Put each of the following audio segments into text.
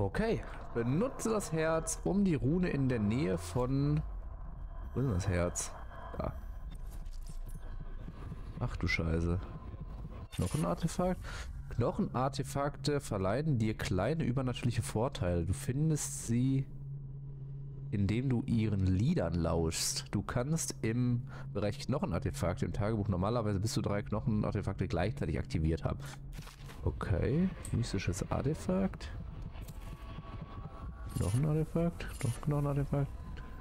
Okay, benutze das Herz, um die Rune in der Nähe von... Wo ist denn das Herz? Da. Ach du Scheiße. Knochenartefakt? Knochenartefakte verleihen dir kleine übernatürliche Vorteile. Du findest sie, indem du ihren Liedern lauschst. Du kannst im Bereich Knochenartefakte im Tagebuch normalerweise bis zu 3 Knochenartefakte gleichzeitig aktiviert haben. Okay, mystisches Artefakt. Knochenartefakt, Knochenartefakt.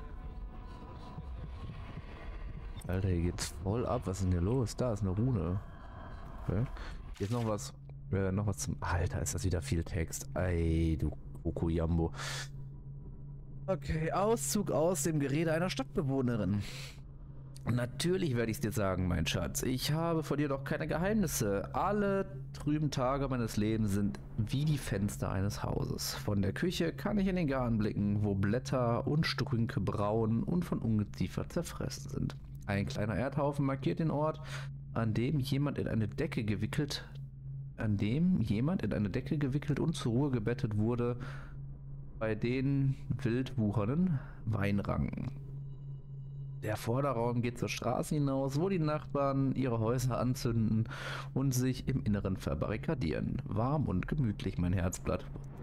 Alter, hier geht's voll ab. Was ist denn hier los? Da ist eine Rune. Okay. Hier ist noch was zum... Alter, ist das wieder viel Text. Ey, du Kokojambo. Okay, Auszug aus dem Gerede einer Stadtbewohnerin. Natürlich werde ich es dir sagen, mein Schatz. Ich habe vor dir doch keine Geheimnisse. Alle trüben Tage meines Lebens sind wie die Fenster eines Hauses. Von der Küche kann ich in den Garten blicken, wo Blätter und Strünke braun und von Ungeziefer zerfressen sind. Ein kleiner Erdhaufen markiert den Ort, an dem jemand in eine Decke gewickelt und zur Ruhe gebettet wurde, bei den wild wuchernden Weinranken. Der Vorderraum geht zur Straße hinaus, wo die Nachbarn ihre Häuser anzünden und sich im Inneren verbarrikadieren. Warm und gemütlich, mein Herzblatt.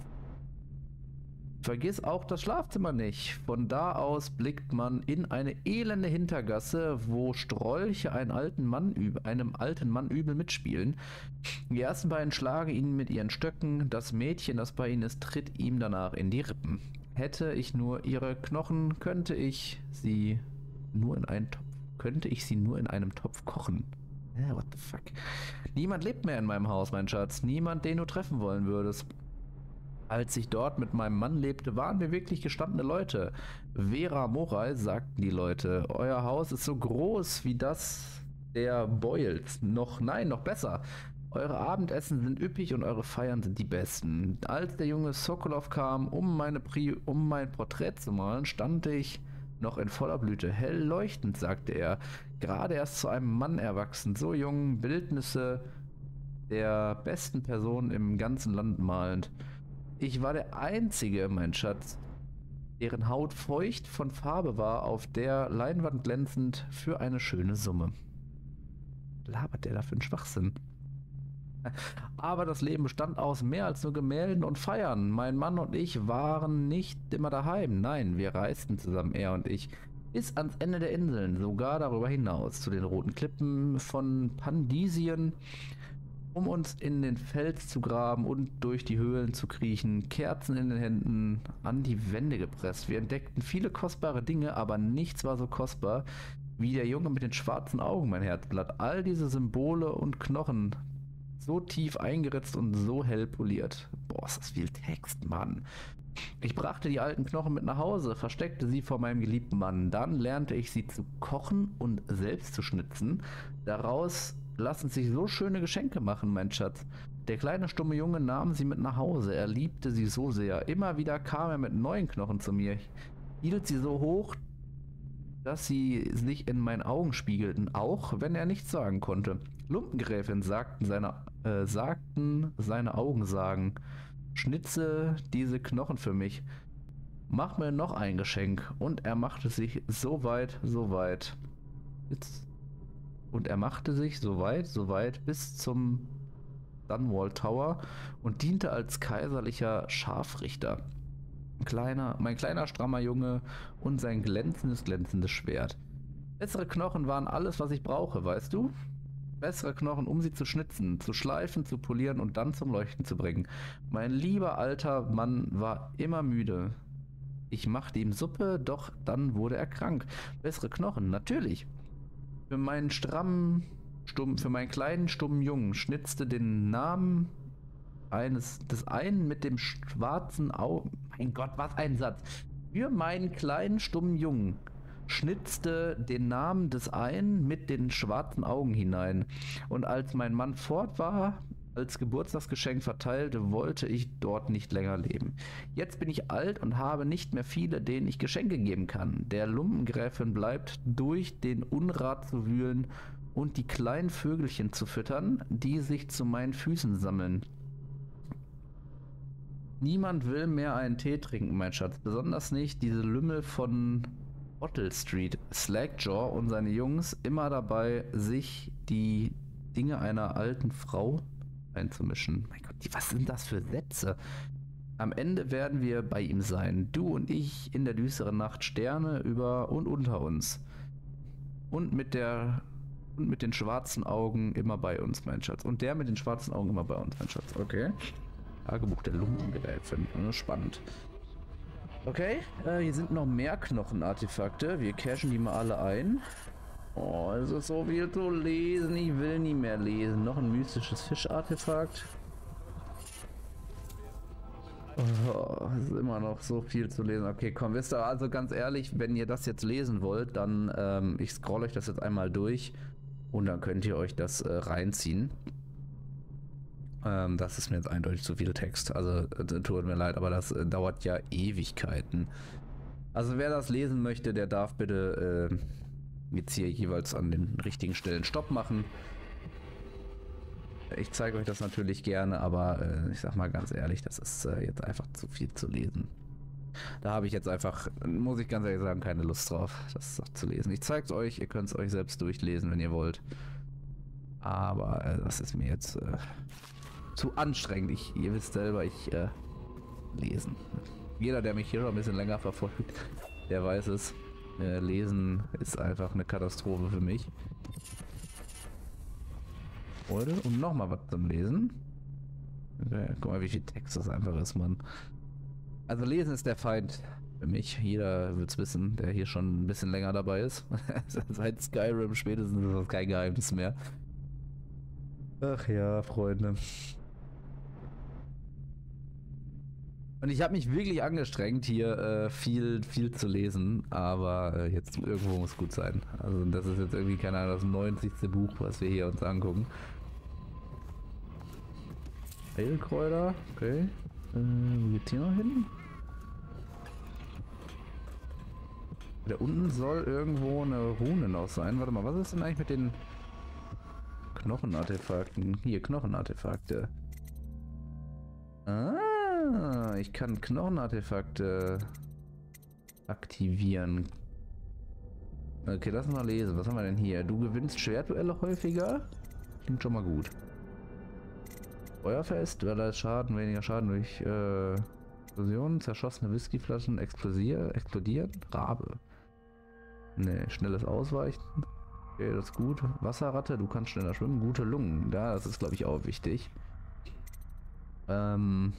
Vergiss auch das Schlafzimmer nicht. Von da aus blickt man in eine elende Hintergasse, wo Strolche einem alten Mann übel mitspielen. Die ersten beiden schlagen ihn mit ihren Stöcken. Das Mädchen, das bei ihnen ist, tritt ihm danach in die Rippen. Hätte ich nur ihre Knochen, könnte ich sie nur in einem Topf kochen. What the fuck? Niemand lebt mehr in meinem Haus, mein Schatz. Niemand, den du treffen wollen würdest. Als ich dort mit meinem Mann lebte, waren wir wirklich gestandene Leute. Vera Moral, sagten die Leute, euer Haus ist so groß wie das der Boyles. Noch besser. Eure Abendessen sind üppig und eure Feiern sind die besten. Als der junge Sokolov kam, um mein Porträt zu malen, stand ich noch in voller Blüte. Hell leuchtend, sagte er. Gerade erst zu einem Mann erwachsen, so jung, Bildnisse der besten Person im ganzen Land malend. Ich war der Einzige, mein Schatz, deren Haut feucht von Farbe war, auf der Leinwand glänzend für eine schöne Summe. Labert der da für einen Schwachsinn? Aber das Leben bestand aus mehr als nur Gemälden und Feiern. Mein Mann und ich waren nicht immer daheim. Nein, wir reisten zusammen, er und ich, bis ans Ende der Inseln, sogar darüber hinaus, zu den roten Klippen von Pandisien, um uns in den Fels zu graben und durch die Höhlen zu kriechen, Kerzen in den Händen, an die Wände gepresst. Wir entdeckten viele kostbare Dinge, aber nichts war so kostbar wie der Junge mit den schwarzen Augen, mein Herzblatt. All diese Symbole und Knochen, so tief eingeritzt und so hell poliert. Boah, ist das viel Text, Mann. Ich brachte die alten Knochen mit nach Hause, versteckte sie vor meinem geliebten Mann. Dann lernte ich sie zu kochen und selbst zu schnitzen. Daraus lassen sich so schöne Geschenke machen, mein Schatz. Der kleine stumme Junge nahm sie mit nach Hause. Er liebte sie so sehr. Immer wieder kam er mit neuen Knochen zu mir. Hielt sie so hoch, dass sie sich in meinen Augen spiegelten, auch wenn er nichts sagen konnte. Lumpengräfin, sagten seine Augen sagen, schnitze diese Knochen für mich. Mach mir noch ein Geschenk. Und er machte sich so weit bis zum Dunwall Tower und diente als kaiserlicher Scharfrichter. Mein kleiner strammer Junge und sein glänzendes Schwert. Bessere Knochen waren alles, was ich brauche, weißt du? Bessere Knochen, um sie zu schnitzen, zu schleifen, zu polieren und dann zum Leuchten zu bringen. Mein lieber alter Mann war immer müde. Ich machte ihm Suppe, doch dann wurde er krank. Bessere Knochen, natürlich. Für meinen kleinen stummen Jungen schnitzte den Namen des einen mit dem schwarzen Augen. Mein Gott, was ein Satz. Für meinen kleinen stummen Jungen schnitzte den Namen des einen mit den schwarzen Augen hinein. Und als mein Mann fort war, als Geburtstagsgeschenk verteilte, wollte ich dort nicht länger leben. Jetzt bin ich alt und habe nicht mehr viele, denen ich Geschenke geben kann. Der Lumpengräfin bleibt durch den Unrat zu wühlen und die kleinen Vögelchen zu füttern, die sich zu meinen Füßen sammeln. Niemand will mehr einen Tee trinken, mein Schatz. Besonders nicht diese Lümmel von Bottle Street. Slackjaw und seine Jungs immer dabei, sich die Dinge einer alten Frau einzumischen. Mein Gott, was sind das für Sätze? Am Ende werden wir bei ihm sein. Du und ich in der düsteren Nacht, Sterne über und unter uns. Und mit den schwarzen Augen immer bei uns, mein Schatz. Und der mit den schwarzen Augen immer bei uns, mein Schatz. Okay. Tagebuch der Lungengräfin. Spannend. Okay, hier sind noch mehr Knochenartefakte. Wir cashen die mal alle ein. Oh, es ist so viel zu lesen. Ich will nie mehr lesen. Noch ein mystisches Fischartefakt. Oh, es ist immer noch so viel zu lesen. Okay, komm, wisst ihr, also ganz ehrlich, wenn ihr das jetzt lesen wollt, dann ich scroll euch das jetzt einmal durch und dann könnt ihr euch das reinziehen. Das ist mir jetzt eindeutig zu viel Text. Also tut mir leid, aber das dauert ja Ewigkeiten. Also wer das lesen möchte, der darf bitte jetzt hier jeweils an den richtigen Stellen Stopp machen. Ich zeige euch das natürlich gerne, aber ich sag mal ganz ehrlich, das ist jetzt einfach zu viel zu lesen. Da habe ich jetzt einfach, muss ich ganz ehrlich sagen, keine Lust drauf, das zu lesen. Ich zeige es euch, ihr könnt es euch selbst durchlesen, wenn ihr wollt. Aber das ist mir jetzt zu anstrengend. Ihr wisst selber, ich lesen. Jeder, der mich hier schon ein bisschen länger verfolgt, der weiß es. Lesen ist einfach eine Katastrophe für mich. Freunde. Und nochmal was zum Lesen. Okay, guck mal, wie viel Text das einfach ist, Mann. Also lesen ist der Feind für mich. Jeder wird es wissen, der hier schon ein bisschen länger dabei ist. Seit Skyrim spätestens ist das kein Geheimnis mehr. Ach ja, Freunde. Und ich habe mich wirklich angestrengt, hier viel zu lesen, aber jetzt irgendwo muss gut sein. Also das ist jetzt irgendwie, keine Ahnung, das 90. Buch, was wir hier uns angucken. Heilkräuter, okay. Wo geht's hier noch hin? Da unten soll irgendwo eine Rune noch sein. Warte mal, was ist denn eigentlich mit den Knochenartefakten? Hier, Knochenartefakte. Ah, ich kann Knochenartefakte aktivieren. Okay, lass mal lesen. Was haben wir denn hier? Du gewinnst Schwertduelle häufiger. Klingt schon mal gut. Feuerfest, weil da ist Schaden, weniger Schaden durch Explosionen, zerschossene Whiskyflaschen explodieren. Rabe. Ne, schnelles Ausweichen. Okay, das ist gut. Wasserratte, du kannst schneller schwimmen. Gute Lungen. Ja, das ist, glaube ich, auch wichtig. Und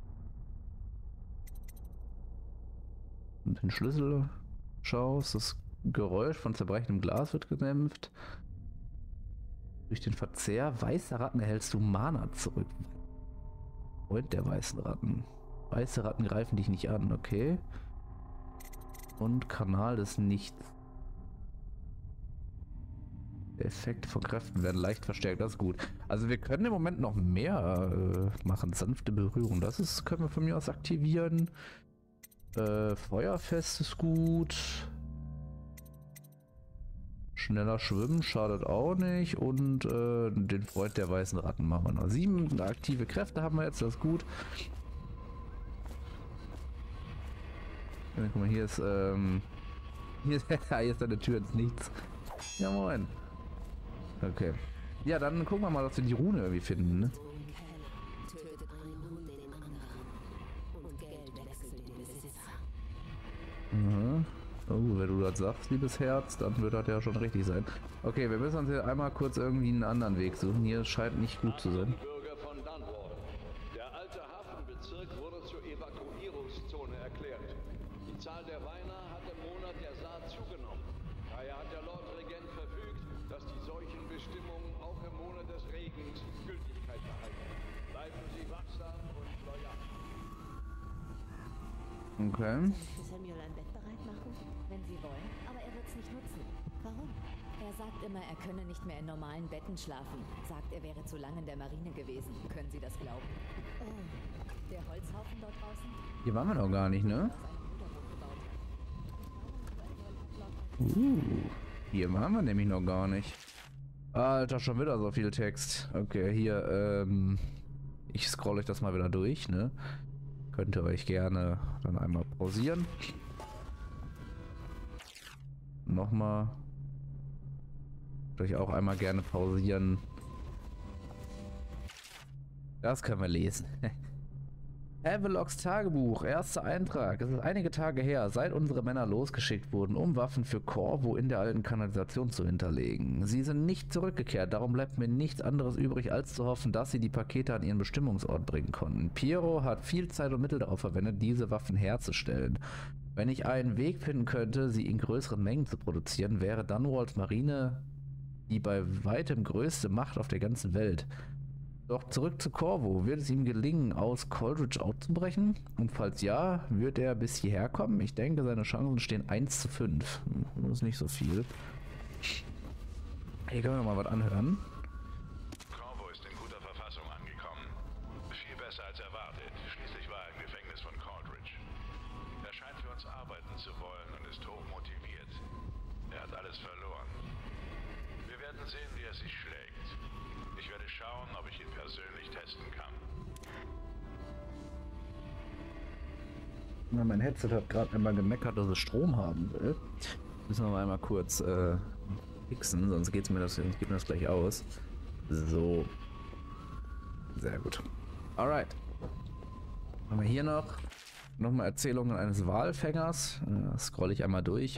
den Schlüssel schaust, das Geräusch von zerbrechendem Glas wird gedämpft. Durch den Verzehr weißer Ratten erhältst du Mana zurück. Freund der weißen Ratten. Weiße Ratten greifen dich nicht an, okay. Und Kanal des Nichts. Der Effekt von Kräften werden leicht verstärkt, das ist gut. Also wir können im Moment noch mehr machen. Sanfte Berührung, können wir von mir aus aktivieren. Feuerfest ist gut. Schneller schwimmen schadet auch nicht. Und den Freund der weißen Ratten machen wir noch. 7 aktive Kräfte haben wir jetzt, das ist gut. Ja, guck mal, hier ist hier ist eine Tür ins Nichts. Ja, moin. Okay. Ja, dann gucken wir mal, dass wir die Rune irgendwie finden, ne? Mhm. Oh, wenn du das sagst, liebes Herz, dann wird das ja schon richtig sein. Okay, wir müssen uns hier einmal kurz irgendwie einen anderen Weg suchen. Hier scheint nicht gut zu sein. Bürger von Dunwall. Der alte Hafenbezirk wurde zur Evakuierungszone erklärt. Die Zahl der Weiner hat im Monat der Saat zugenommen. Daher hat der Lordregent verfügt, dass die Seuchenbestimmungen auch im Monat des Regens Gültigkeit behalten. Bleiben Sie wachsam und loyal. Okay. Samuel ein Bett bereit machen? Wenn Sie wollen, aber er wird es nicht nutzen. Warum? Er sagt immer, er könne nicht mehr in normalen Betten schlafen. Sagt, er wäre zu lange in der Marine gewesen. Können Sie das glauben? Oh, der Holzhaufen dort draußen? Hier waren wir noch gar nicht, ne? Hier waren wir nämlich noch gar nicht. Alter, schon wieder so viel Text. Okay, hier, ich scroll euch das mal wieder durch, ne? Könnt ihr euch gerne dann einmal pausieren. Nochmal. Könnt ihr euch auch einmal gerne pausieren. Das können wir lesen. Havelocks Tagebuch, erster Eintrag. Es ist einige Tage her, seit unsere Männer losgeschickt wurden, um Waffen für Corvo in der alten Kanalisation zu hinterlegen. Sie sind nicht zurückgekehrt, darum bleibt mir nichts anderes übrig, als zu hoffen, dass sie die Pakete an ihren Bestimmungsort bringen konnten. Piero hat viel Zeit und Mittel darauf verwendet, diese Waffen herzustellen. Wenn ich einen Weg finden könnte, sie in größeren Mengen zu produzieren, wäre Dunwalds Marine die bei weitem größte Macht auf der ganzen Welt. Doch zurück zu Corvo. Wird es ihm gelingen, aus Coldridge auszubrechen? Und falls ja, wird er bis hierher kommen? Ich denke, seine Chancen stehen 1:5. Das ist nicht so viel. Hier können wir mal was anhören. Corvo ist in guter Verfassung angekommen. Viel besser als erwartet. Schließlich war er im Gefängnis von Coldridge. Er scheint für uns arbeiten zu wollen und ist hoch motiviert. Er hat alles verloren. Wir werden sehen, wie er sich schlägt. Ich werde schauen, ob ich ihn persönlich testen kann. Ja, mein Headset hat gerade einmal gemeckert, dass es Strom haben will. Müssen wir mal einmal kurz fixen, sonst geht mir das gleich aus. So. Sehr gut. Alright. Haben wir hier nochmal Erzählungen eines Walfängers. Scroll ich einmal durch.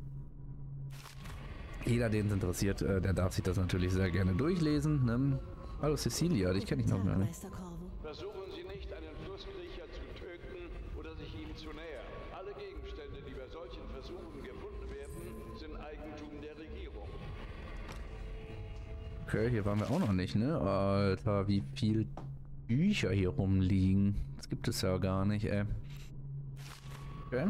Jeder, den es interessiert, der darf sich das natürlich sehr gerne durchlesen. Ne? Hallo Cecilia, dich kenne ich noch gar nicht. Versuchen Sie nicht, einen Flusskriecher zu töten oder sich ihm zu nähern. Alle Gegenstände, die bei solchen Versuchen gefunden werden, sind Eigentum der Regierung. Okay, hier waren wir auch noch nicht, ne? Alter, wie viel Bücher hier rumliegen. Das gibt es ja gar nicht, ey. Okay.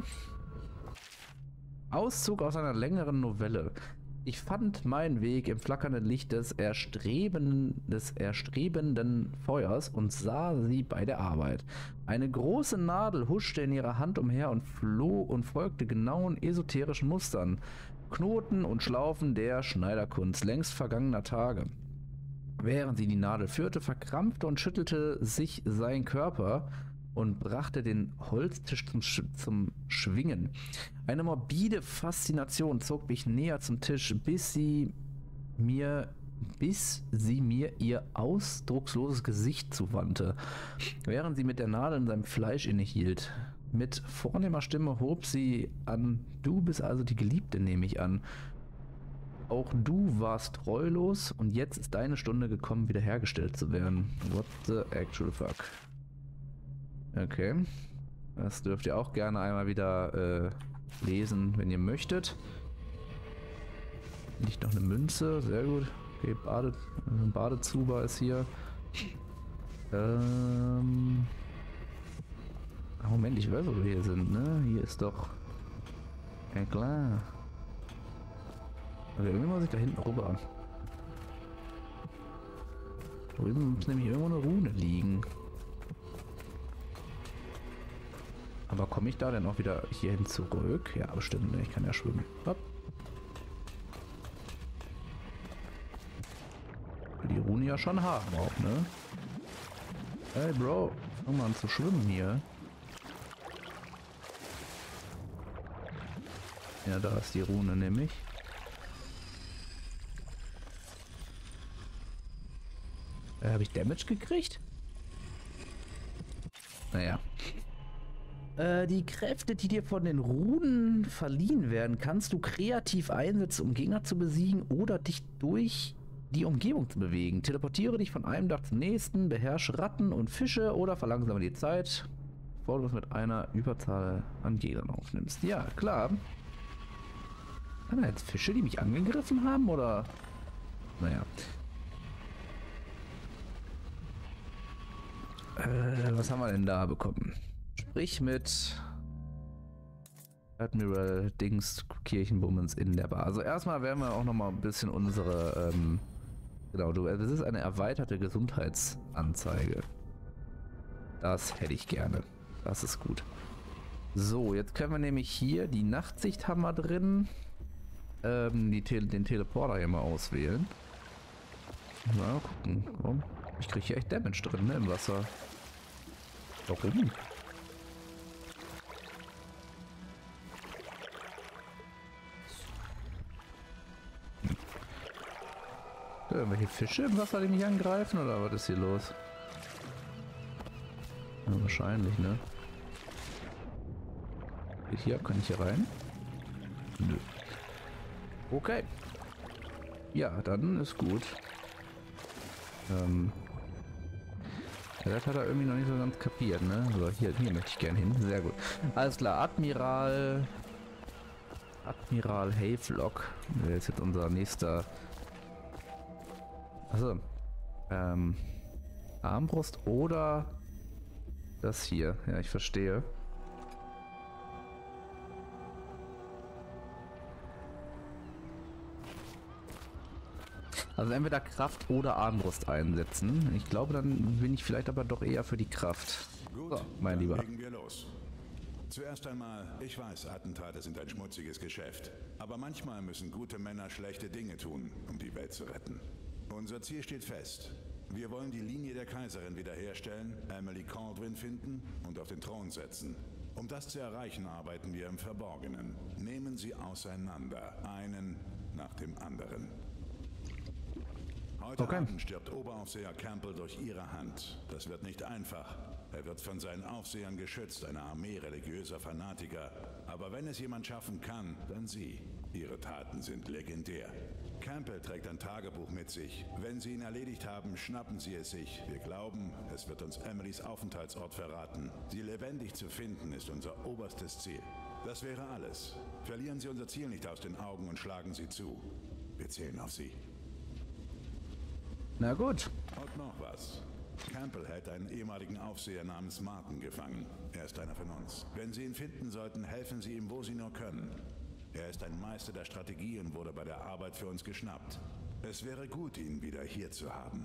Auszug aus einer längeren Novelle. Ich fand meinen Weg im flackernden Licht des erstrebenden Feuers und sah sie bei der Arbeit. Eine große Nadel huschte in ihrer Hand umher und floh und folgte genauen esoterischen Mustern, Knoten und Schlaufen der Schneiderkunst längst vergangener Tage. Während sie die Nadel führte, verkrampfte und schüttelte sich sein Körper und brachte den Holztisch zum Schwingen. Eine morbide Faszination zog mich näher zum Tisch, bis sie mir ihr ausdrucksloses Gesicht zuwandte, während sie mit der Nadel in seinem Fleisch innehielt. Mit vornehmer Stimme hob sie an: Du bist also die Geliebte, nehme ich an. Auch du warst treulos und jetzt ist deine Stunde gekommen, wiederhergestellt zu werden. What the actual fuck? Okay. Das dürft ihr auch gerne einmal wieder lesen, wenn ihr möchtet. Nicht noch eine Münze, sehr gut. Okay, Badezuber ist hier. Moment, ich weiß, wo wir hier sind, ne? Hier ist doch... Ja klar. Okay, irgendwie muss ich da hinten rüber. Drüben muss nämlich irgendwo eine Rune liegen. Aber komme ich da denn auch wieder hierhin zurück? Ja, bestimmt, ne? Ich kann ja schwimmen. Hopp. Die Rune ja schon haben auch, ne? Hey Bro, fang mal an zu schwimmen hier. Ja, da ist die Rune nämlich. Habe ich Damage gekriegt? Naja. Die Kräfte, die dir von den Runen verliehen werden, kannst du kreativ einsetzen, um Gegner zu besiegen oder dich durch die Umgebung zu bewegen. Teleportiere dich von einem Dach zum nächsten, beherrsche Ratten und Fische oder verlangsame die Zeit, bevor du es mit einer Überzahl an Gegnern aufnimmst. Ja, klar. Waren da jetzt Fische, die mich angegriffen haben, oder? Naja. Was haben wir denn da bekommen? Sprich mit Admiral Dings Kirchenbummens in der Bar. Also erstmal werden wir auch noch mal ein bisschen unsere, genau, das ist eine erweiterte Gesundheitsanzeige. Das hätte ich gerne. Das ist gut. So, jetzt können wir nämlich hier die Nachtsicht haben wir drin. Den Teleporter hier mal auswählen. Mal gucken. Warum? Ich kriege hier echt Damage drin, ne, im Wasser. Warum? irgendwelche Fische im Wasser, die mich angreifen? Oder was ist hier los? Ja, wahrscheinlich, ne? Geht hier? Kann ich hier rein? Nö. Okay. Ja, dann ist gut. Ja, das hat er irgendwie noch nicht so ganz kapiert, ne? So, hier möchte ich gerne hin. Sehr gut. Alles klar, Admiral Havelock. Der ist jetzt unser nächster... Achso. Armbrust oder das hier. Ja, ich verstehe. Also entweder Kraft oder Armbrust einsetzen. Ich glaube, dann bin ich vielleicht aber doch eher für die Kraft. Gut, So, mein dann Lieber. legen wir los. Zuerst einmal, ich weiß, Attentate sind ein schmutziges Geschäft. Aber manchmal müssen gute Männer schlechte Dinge tun, um die Welt zu retten. Unser Ziel steht fest. Wir wollen die Linie der Kaiserin wiederherstellen, Emily Kaldwin finden und auf den Thron setzen. Um das zu erreichen, arbeiten wir im Verborgenen. Nehmen Sie auseinander, einen nach dem anderen. Heute Abend stirbt Oberaufseher Campbell durch Ihre Hand. Das wird nicht einfach. Er wird von seinen Aufsehern geschützt, eine Armee religiöser Fanatiker. Aber wenn es jemand schaffen kann, dann Sie. Ihre Taten sind legendär. Campbell trägt ein Tagebuch mit sich. Wenn Sie ihn erledigt haben, schnappen Sie es sich. Wir glauben, es wird uns Emilys Aufenthaltsort verraten. Sie lebendig zu finden, ist unser oberstes Ziel. Das wäre alles. Verlieren Sie unser Ziel nicht aus den Augen und schlagen Sie zu. Wir zählen auf Sie. Na gut. Und noch was. Campbell hält einen ehemaligen Aufseher namens Martin gefangen. Er ist einer von uns. Wenn Sie ihn finden sollten, helfen Sie ihm, wo Sie nur können. Er ist ein Meister der Strategie und wurde bei der Arbeit für uns geschnappt. Es wäre gut, ihn wieder hier zu haben.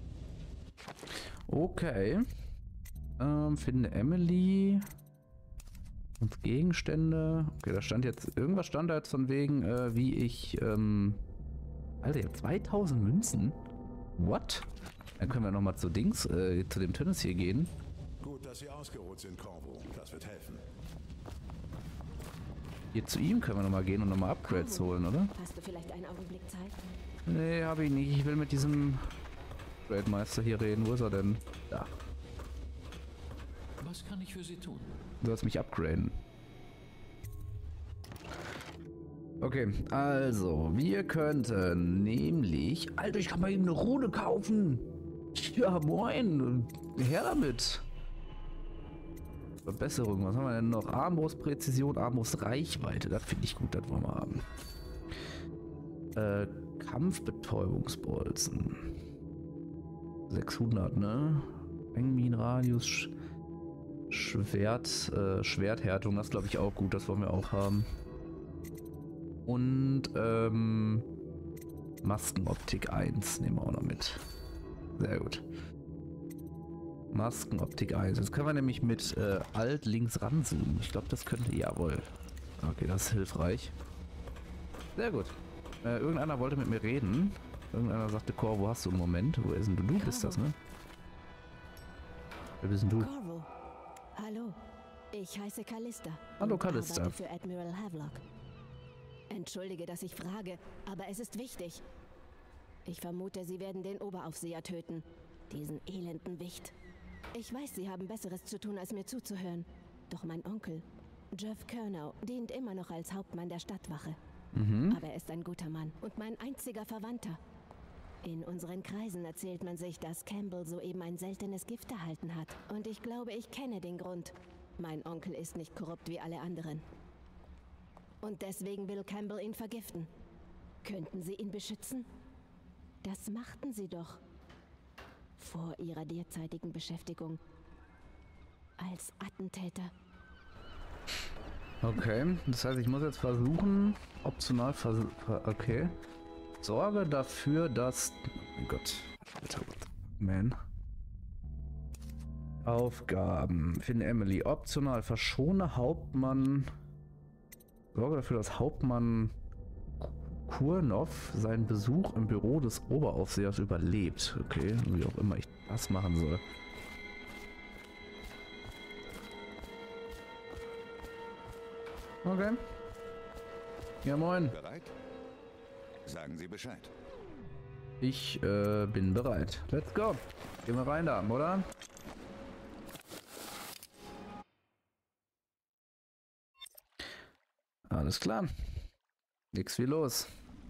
Okay. Finde Emily. Und Gegenstände. Okay, da stand jetzt... Irgendwas stand da jetzt von wegen, wie ich... Alter, ich hab 2000 Münzen? What? Dann können wir nochmal zu Dings, zu dem Tönnis hier gehen. Gut, dass Sie ausgeruht sind, Corvo. Das wird helfen. Hier zu ihm können wir nochmal gehen und nochmal Upgrades holen, oder? Hast du vielleicht einen Augenblick Zeit? Nee, habe ich nicht. Ich will mit diesem Upgrade-Meister hier reden. Wo ist er denn? Da. Was kann ich für Sie tun? Du sollst mich upgraden. Okay, also, wir könnten nämlich... Alter, ich kann mal eben eine Rune kaufen. Ja, moin. Her damit. Verbesserung, was haben wir denn noch? Armbrustpräzision, Armbrustreichweite. Das finde ich gut, das wollen wir haben. Kampfbetäubungsbolzen. 600, ne? Engminenradius, Schwerthärtung, das glaube ich auch gut, das wollen wir auch haben. Und Maskenoptik 1 nehmen wir auch noch mit. Sehr gut. Maskenoptik 1. Jetzt können wir nämlich mit Alt links ranzoomen. Ich glaube, das könnte... Jawohl. Okay, das ist hilfreich. Sehr gut. Irgendeiner wollte mit mir reden. Irgendeiner sagte, Corvo, hast du einen Moment? Wo ist denn du? Du bist das, ne? Wer bist denn du? Corvo. Hallo. Ich heiße Callista. Hallo, und Callista. arbeite für Admiral Havelock. Entschuldige, dass ich frage, aber es ist wichtig. Ich vermute, Sie werden den Oberaufseher töten. Diesen elenden Wicht. Ich weiß, Sie haben Besseres zu tun, als mir zuzuhören. Doch mein Onkel, Jeff Curnow, dient immer noch als Hauptmann der Stadtwache. Aber er ist ein guter Mann und mein einziger Verwandter. In unseren Kreisen erzählt man sich, dass Campbell soeben ein seltenes Gift erhalten hat. Und ich glaube, ich kenne den Grund. Mein Onkel ist nicht korrupt wie alle anderen. Und deswegen will Campbell ihn vergiften. Könnten Sie ihn beschützen? Das machten Sie doch. Vor Ihrer derzeitigen Beschäftigung. Als Attentäter. Okay, das heißt, ich muss jetzt versuchen, optional okay. Sorge dafür, dass... Oh mein Gott. Man. Aufgaben. Finde Emily. Optional. Verschone Hauptmann... Sorge dafür, dass Hauptmann Kurnow seinen Besuch im Büro des Oberaufsehers überlebt. Okay, wie auch immer ich das machen soll. Okay. Ja, moin. Bereit? Sagen Sie Bescheid. Ich bin bereit. Let's go. Gehen wir rein da, oder? Alles klar. Nix wie los.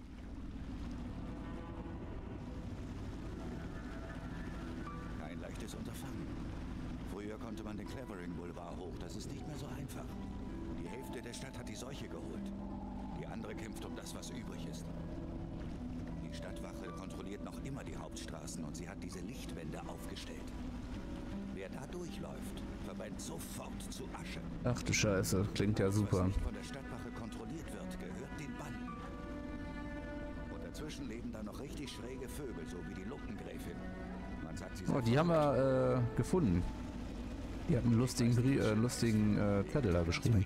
Kein leichtes Unterfangen. Früher konnte man den Clavering Boulevard hoch. Das ist nicht mehr so einfach. Die Hälfte der Stadt hat die Seuche geholt. Die andere kämpft um das, was übrig ist. Die Stadtwache kontrolliert noch immer die Hauptstraßen und sie hat diese Lichtwände aufgestellt. Wer da durchläuft, verbrennt sofort zu Asche. Ach du Scheiße, klingt ja super. Was nicht von der Stadtwache kontrolliert wird, gehört den Banden. Und dazwischen leben da noch richtig schräge Vögel, so wie die Lumpengräfin. Man sagt, sie Oh, die haben wir gefunden. Die hatten einen lustigen Zettel da geschrieben.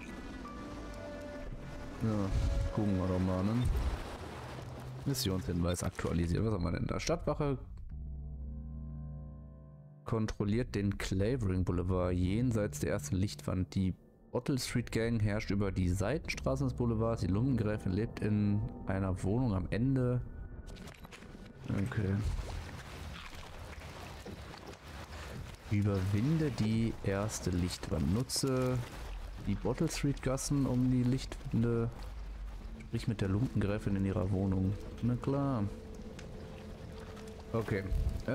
Ja, gucken wir doch mal, ne? Missionshinweis aktualisiert. Was haben wir denn da? Stadtwache kontrolliert den Clavering Boulevard jenseits der ersten Lichtwand. Die Bottle Street Gang herrscht über die Seitenstraßen des Boulevards. Die Lumpengräfin lebt in einer Wohnung am Ende. Okay. Überwinde die erste Lichtwand. Nutze die Bottle Street Gassen, um die Lichtwände. Sprich mit der Lumpengräfin in ihrer Wohnung. Na klar. Okay.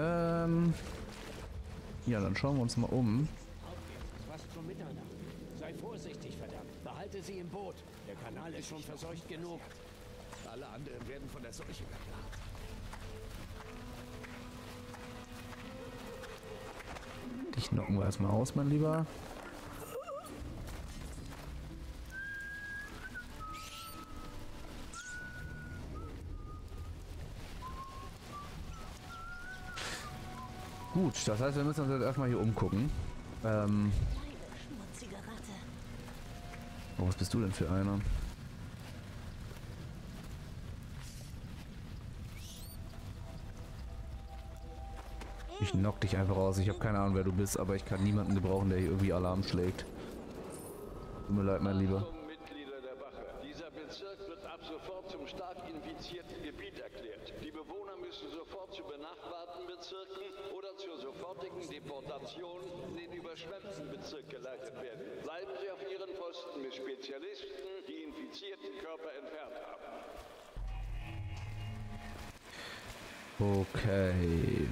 Ja, dann schauen wir uns mal um. Fast schon Mitternacht. Sei vorsichtig, verdammt. Behalte sie im Boot. Der Kanal ist schon verseucht genug. Alle anderen werden von der Seuche verklagt. Dich knocken wir erstmal aus, mein Lieber. Gut, das heißt, wir müssen uns jetzt erstmal hier umgucken. Schmutzige Ratte. Oh, was bist du denn für einer? Ich knock dich einfach aus. Ich habe keine Ahnung, wer du bist, aber ich kann niemanden gebrauchen, der hier irgendwie Alarm schlägt. Tut mir leid, mein Lieber. Mitglieder der Wache. Dieser Bezirk wird ab sofort zum stark infizierten Gebiet erklärt. Die Bewohner müssen sofort zu benachbarten Bezirken oder zur sofortigen Deportation in den überschwemmten Bezirk geleitet werden. Bleiben Sie auf Ihren Posten, bis Spezialisten die infizierten Körper entfernt haben. Okay.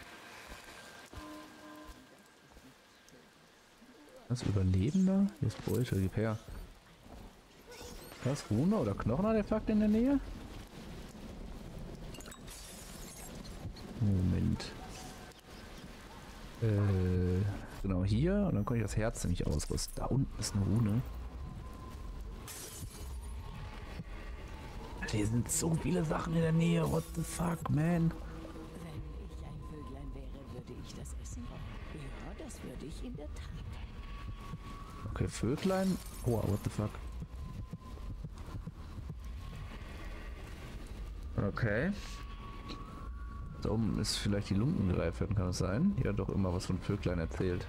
Was, Überlebender? Hier ist Beute, gib her. Was, Rune oder Knochenartefakt in der Nähe? Moment. Genau hier. Und dann kann ich das Herz nämlich ausrüsten. Da unten ist eine Rune. Alter, hier sind so viele Sachen in der Nähe. What the fuck, man? Wenn ich ein Vöglein wäre, würde ich das essen wollen. Ja, das würde ich in der Tat. Okay, Vöglein. Oh, what the fuck. Okay. Da oben ist vielleicht die Lumpengräfin, kann es sein? Die hat doch immer was von Vöglein erzählt.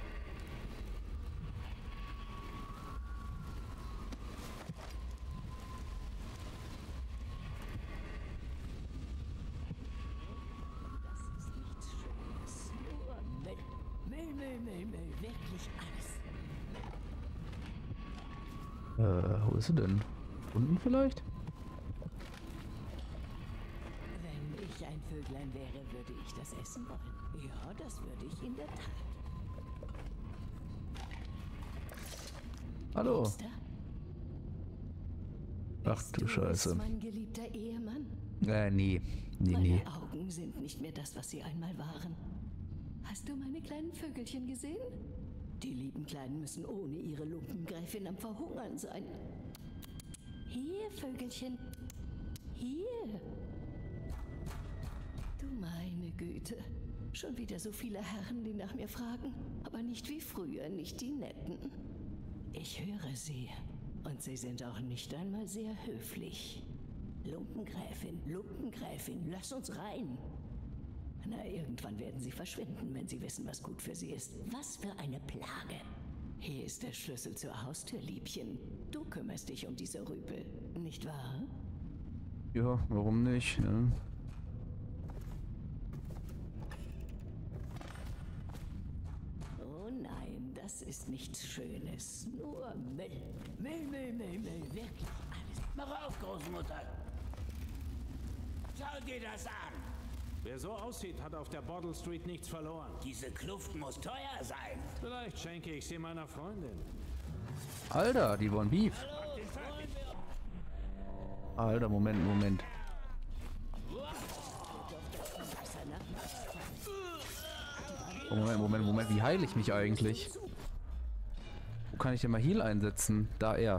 Das ist nichts Schönes. Nur Müll. Wirklich alles. Wo ist sie denn? Unten vielleicht? Wenn ich ein Vöglein wäre, würde ich das essen wollen. Ja, das würde ich in der Tat. Hallo. Liebster, Ach bist du du Scheiße. es, mein geliebter Ehemann? Nee. Meine Augen sind nicht mehr das, was sie einmal waren. Hast du meine kleinen Vögelchen gesehen? Die lieben Kleinen müssen ohne ihre Lumpengräfin am Verhungern sein. Hier, Vögelchen. Hier. Du meine Güte. Schon wieder so viele Herren, die nach mir fragen. Aber nicht wie früher, nicht die Netten. Ich höre sie. Und sie sind auch nicht einmal sehr höflich. Lumpengräfin, lass uns rein. Na, irgendwann werden sie verschwinden, wenn sie wissen, was gut für sie ist. Was für eine Plage. Hier ist der Schlüssel zur Haustür, Liebchen. Du kümmerst dich um diese Rüpel, nicht wahr? Ja, warum nicht? Ja. ist nichts Schönes. Nur Müll. Müll. Wirklich alles. Mach auf, Großmutter. Schau dir das an. Wer so aussieht, hat auf der Bottle Street nichts verloren. Diese Kluft muss teuer sein. Vielleicht schenke ich sie meiner Freundin. Alter, die wollen Beef. Alter, Moment. Oh, Moment, wie heile ich mich eigentlich? Wo kann ich denn mal Heal einsetzen? Da er.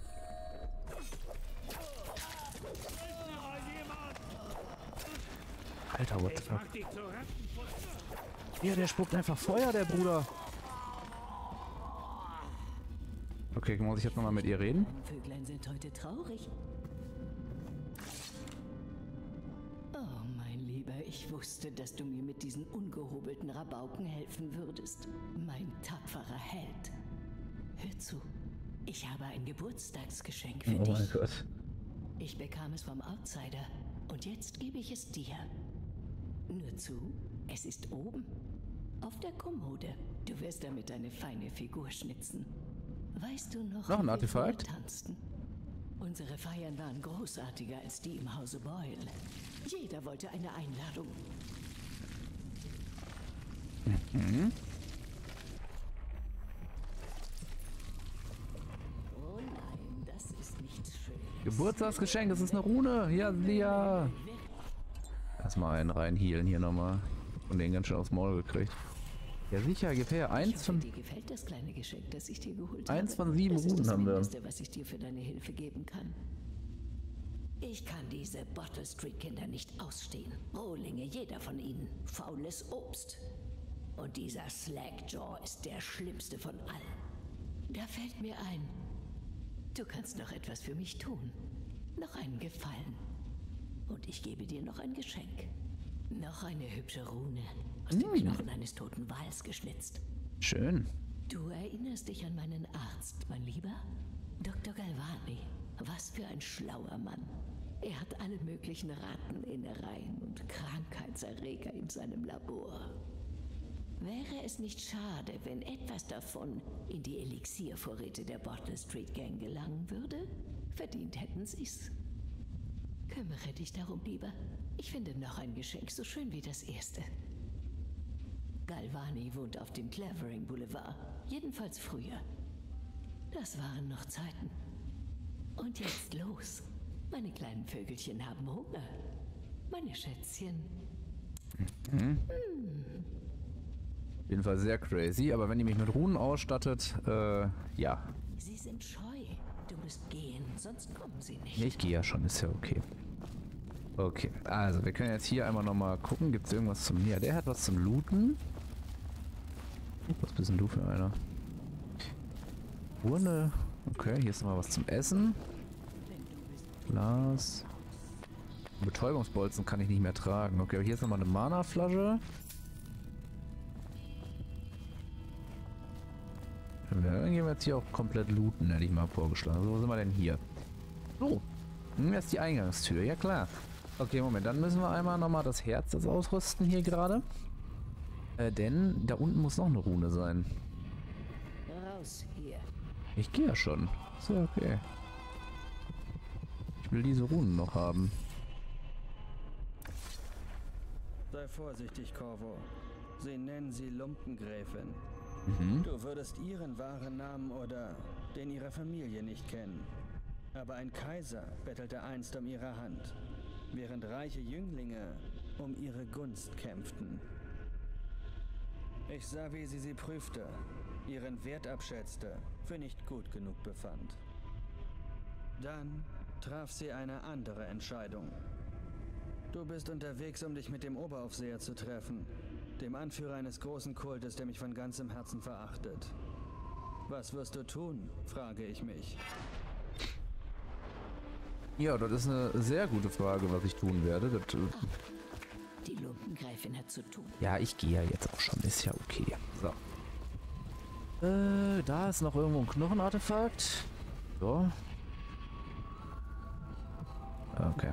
Alter, what the fuck? Ja, der spuckt einfach Feuer, der Bruder. Okay, muss ich jetzt nochmal mit ihr reden? Vöglein sind heute traurig. Oh, mein Lieber, ich wusste, dass du mir mit diesen ungehobelten Rabauken helfen würdest. Mein tapferer Held. Hör zu, ich habe ein Geburtstagsgeschenk für dich. Oh mein Gott. Ich bekam es vom Outsider und jetzt gebe ich es dir. Nur zu, es ist oben. Auf der Kommode. Du wirst damit eine feine Figur schnitzen. Weißt du noch ein wie wir Artefakt? früher tanzten? Unsere Feiern waren großartiger als die im Hause Boyle. Jeder wollte eine Einladung. Oh nein, das ist nichts Schönes. Geburtstagsgeschenk, das ist eine Rune. Ja. Erstmal einen rein healen hier nochmal. Und den ganz schön aufs Maul gekriegt. Ja sicher, gib her. Dir gefällt das kleine Geschenk, das ich dir geholt habe. 1 von 7 Runen haben wir. Das ist das Mindeste, was ich dir für deine Hilfe geben kann. Ich kann diese Bottle Street Kinder nicht ausstehen. Rohlinge, jeder von ihnen. Faules Obst. Und dieser Slackjaw ist der schlimmste von allen. Da fällt mir ein, du kannst noch etwas für mich tun. Noch einen Gefallen. Und ich gebe dir noch ein Geschenk. Noch eine hübsche Rune. Aus dem Knochen eines toten Wals geschnitzt. Schön. Du erinnerst dich an meinen Arzt, mein Lieber? Dr. Galvani. Was für ein schlauer Mann. Er hat alle möglichen Ratteninnereien und Krankheitserreger in seinem Labor. Wäre es nicht schade, wenn etwas davon in die Elixiervorräte der Bottle Street Gang gelangen würde? Verdient hätten sie's. Kümmere dich darum, lieber. Ich finde noch ein Geschenk so schön wie das erste. Galvani wohnt auf dem Clavering Boulevard. Jedenfalls früher. Das waren noch Zeiten. Und jetzt los. Meine kleinen Vögelchen haben Hunger. Meine Schätzchen. Auf jeden Fall sehr crazy, aber wenn ihr mich mit Runen ausstattet, ja. Sie sind scheu. Du musst gehen, sonst kommen sie nicht. Ich gehe ja schon, ist ja okay. Okay, also wir können jetzt hier einmal nochmal gucken, gibt es irgendwas zum... Ja, der hat was zum Looten. Was bist denn du für einer? Urne. Okay, hier ist nochmal was zum Essen. Glas. Betäubungsbolzen kann ich nicht mehr tragen. Okay, aber hier ist nochmal eine Mana-Flasche. Dann gehen wir jetzt hier auch komplett looten, hätte ich mal vorgeschlagen. So, wo sind wir denn hier? So, das ist die Eingangstür, ja klar. Okay, Moment, dann müssen wir einmal nochmal das Herz ausrüsten hier gerade. Denn da unten muss noch eine Rune sein. Raus hier. Ich gehe ja schon. Ist ja okay. Ich will diese Runen noch haben. Sei vorsichtig, Corvo. Sie nennen sie Lumpengräfin. Du würdest ihren wahren Namen oder den ihrer Familie nicht kennen. Aber ein Kaiser bettelte einst um ihre Hand, während reiche Jünglinge um ihre Gunst kämpften. Ich sah, wie sie prüfte, ihren Wert abschätzte, für nicht gut genug befand. Dann traf sie eine andere Entscheidung. Du bist unterwegs, um dich mit dem Oberaufseher zu treffen, dem Anführer eines großen Kultes, der mich von ganzem Herzen verachtet. Was wirst du tun, frage ich mich. Ja, das ist eine sehr gute Frage, was ich tun werde. Das, Die Lumpengräfin hat zu tun. ja, ich gehe ja jetzt auch schon. Ist ja okay. So. Da ist noch irgendwo ein Knochenartefakt. So. Okay.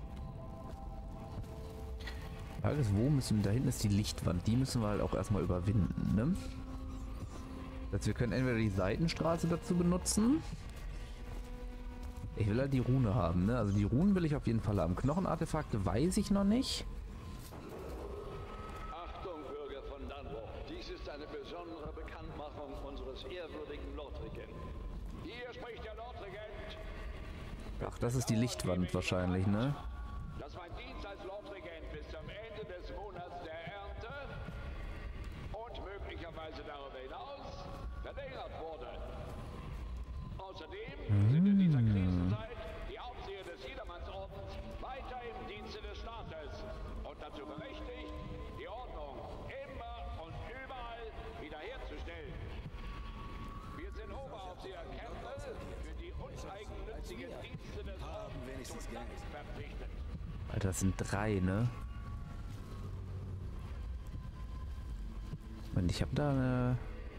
Die Frage ist, wo müssen... Da hinten ist die Lichtwand. Die müssen wir halt auch erstmal überwinden, ne? Also wir können entweder die Seitenstraße dazu benutzen. Ich will halt die Rune haben, ne? Also die Runen will ich auf jeden Fall haben. Knochenartefakte weiß ich noch nicht. Achtung, Bürger von Dunwall. Dies ist eine besondere Bekanntmachung unseres ehrwürdigen Lordregenten. Hier spricht der Lordregent. Ach, das ist die Lichtwand wahrscheinlich, ne? Dass mein Dienst als Lordregent bis zum Ende des Monats der Ernte und möglicherweise darüber hinaus verlängert wurde. Außerdem sind in dieser Krisenzeit die Aufseher des Jedermannsordens weiter im Dienste des Staates und dazu berechtigt, die Ordnung immer und überall wiederherzustellen. Wir sind Oberaufseher Campbell für die uneigennützigen Dienste des Ordens zum Dank verpflichtet. Alter, das sind 3, ne? Und ich habe da eine...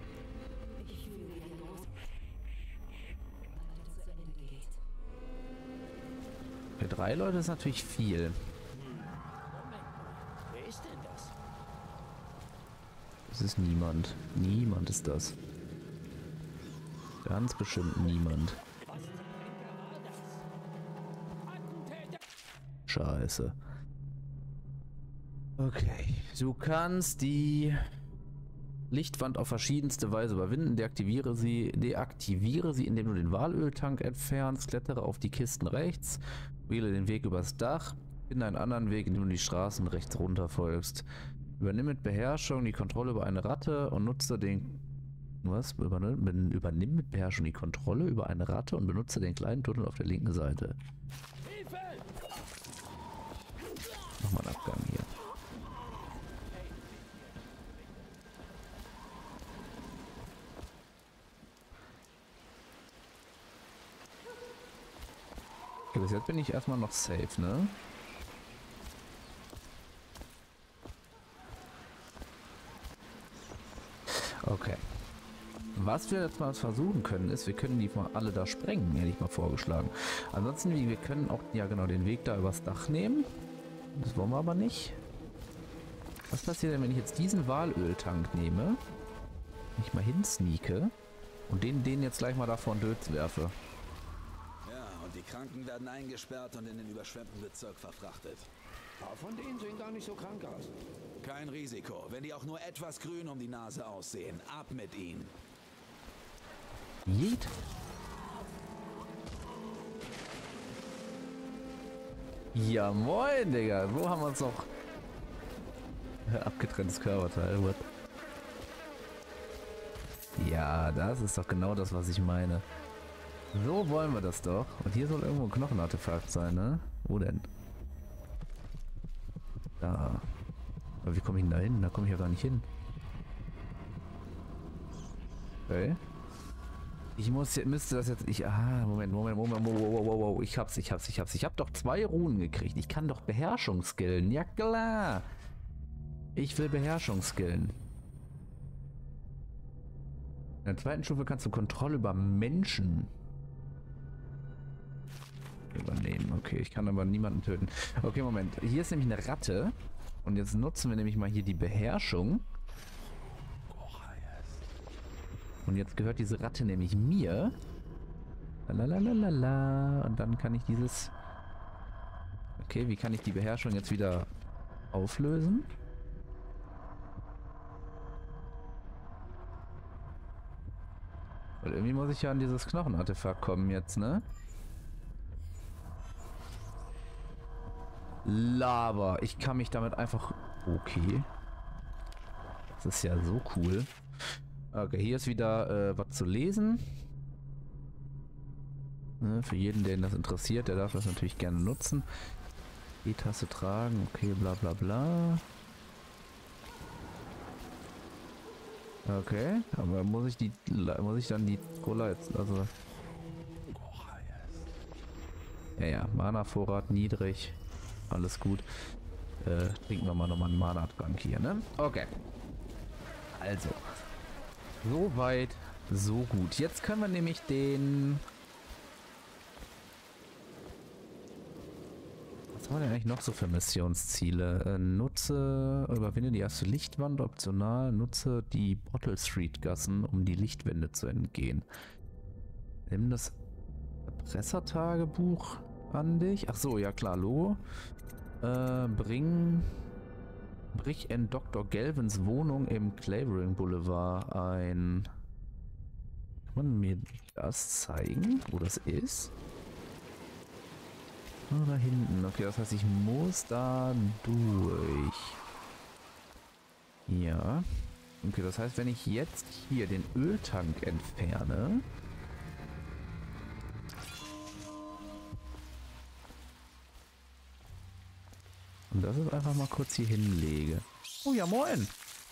Für 3 Leute ist natürlich viel. Wer ist denn das? Das ist niemand. Niemand ist das. Ganz bestimmt niemand. Scheiße. Okay. Du kannst die Lichtwand auf verschiedenste Weise überwinden. Deaktiviere sie, indem du den Walöltank entfernst. Klettere auf die Kisten rechts. Wähle den Weg übers Dach. Finde einen anderen Weg, indem du die Straßen rechts runter folgst. Übernimm mit Beherrschung die Kontrolle über eine Ratte und nutze den... Was? Übernimm mit Beherrschung die Kontrolle über eine Ratte und benutze den kleinen Tunnel auf der linken Seite. Nochmal einen Abgang hier. Okay, bis jetzt bin ich erstmal noch safe, ne? Okay. Was wir jetzt mal versuchen können, ist, wir können die mal alle da sprengen, hätte ich mal vorgeschlagen. Ansonsten, wir können auch, ja genau, den Weg da übers Dach nehmen. Das wollen wir aber nicht. Was passiert denn, wenn ich jetzt diesen Walöltank nehme, mich mal hinsneake und den jetzt gleich mal da vor den Dötz werfe? Ja, und die Kranken werden eingesperrt und in den überschwemmten Bezirk verfrachtet. Ein paar von denen sehen gar nicht so krank aus. Kein Risiko. Wenn die auch nur etwas grün um die Nase aussehen, ab mit ihnen. Jeet. Ja moin, Digga. Wo haben wir uns noch... Abgetrenntes Körperteil. What? Ja, das ist doch genau das, was ich meine. So wollen wir das doch. Und hier soll irgendwo ein Knochenartefakt sein, ne? Wo denn? Da. Aber wie komme ich denn da hin? Da komme ich ja gar nicht hin. Okay. Müsste das jetzt... Moment. Wow. Ich hab's. Ich hab doch 2 Runen gekriegt. Ich kann doch Beherrschung skillen. Ja klar. Ich will Beherrschung skillen. In der 2. Stufe kannst du Kontrolle über Menschen übernehmen. Okay, ich kann aber niemanden töten. Okay, Moment. Hier ist nämlich eine Ratte. Und jetzt nutzen wir nämlich mal hier die Beherrschung. Und jetzt gehört diese Ratte nämlich mir. Lalalala. Und dann kann ich dieses... Okay, wie kann ich die Beherrschung jetzt wieder auflösen? Weil irgendwie muss ich ja an dieses Knochenartefakt kommen jetzt, ne? Lava. Ich kann mich damit einfach... Okay. Das ist ja so cool. Okay, hier ist wieder was zu lesen. Ne, für jeden, den das interessiert, der darf das natürlich gerne nutzen. E-Taste tragen, okay, bla bla bla. Okay, aber muss ich dann die Cola jetzt, also... Ja, Mana-Vorrat niedrig. Alles gut. Trinken wir mal nochmal einen Mana-Trank hier, ne? Okay. Also. So weit, so gut. Jetzt können wir nämlich den... Was haben wir denn eigentlich noch so für Missionsziele? Überwinde die erste Lichtwand, optional, nutze die Bottle Street Gassen, um die Lichtwände zu entgehen. Nimm das Erpressertagebuch an dich. Ach so, ja klar, Logo. Brich in Dr. Galvins Wohnung im Clavering Boulevard ein. Kann man mir das zeigen, wo das ist? Ah, da hinten. Okay, das heißt, ich muss da durch. Ja. Okay, das heißt, wenn ich jetzt hier den Öltank entferne... Und das ist einfach mal kurz hier hinlege. Oh ja, moin!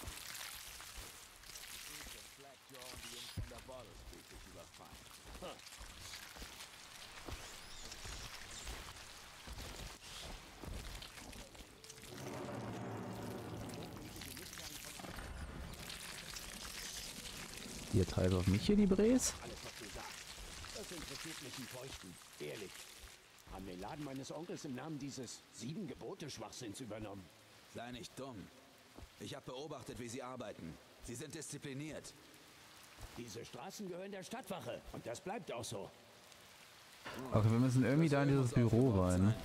Ihr treibt auf mich hier die Bres? Alles, was du sagst. Das interessiert mich einen Feuchten. Ehrlich. Haben den Laden meines Onkels im Namen dieses 7-Gebote-Schwachsinns übernommen. Sei nicht dumm. Ich habe beobachtet, wie sie arbeiten. Sie sind diszipliniert. Diese Straßen gehören der Stadtwache. Und das bleibt auch so. Okay, wir müssen irgendwie da in dieses Büro rein.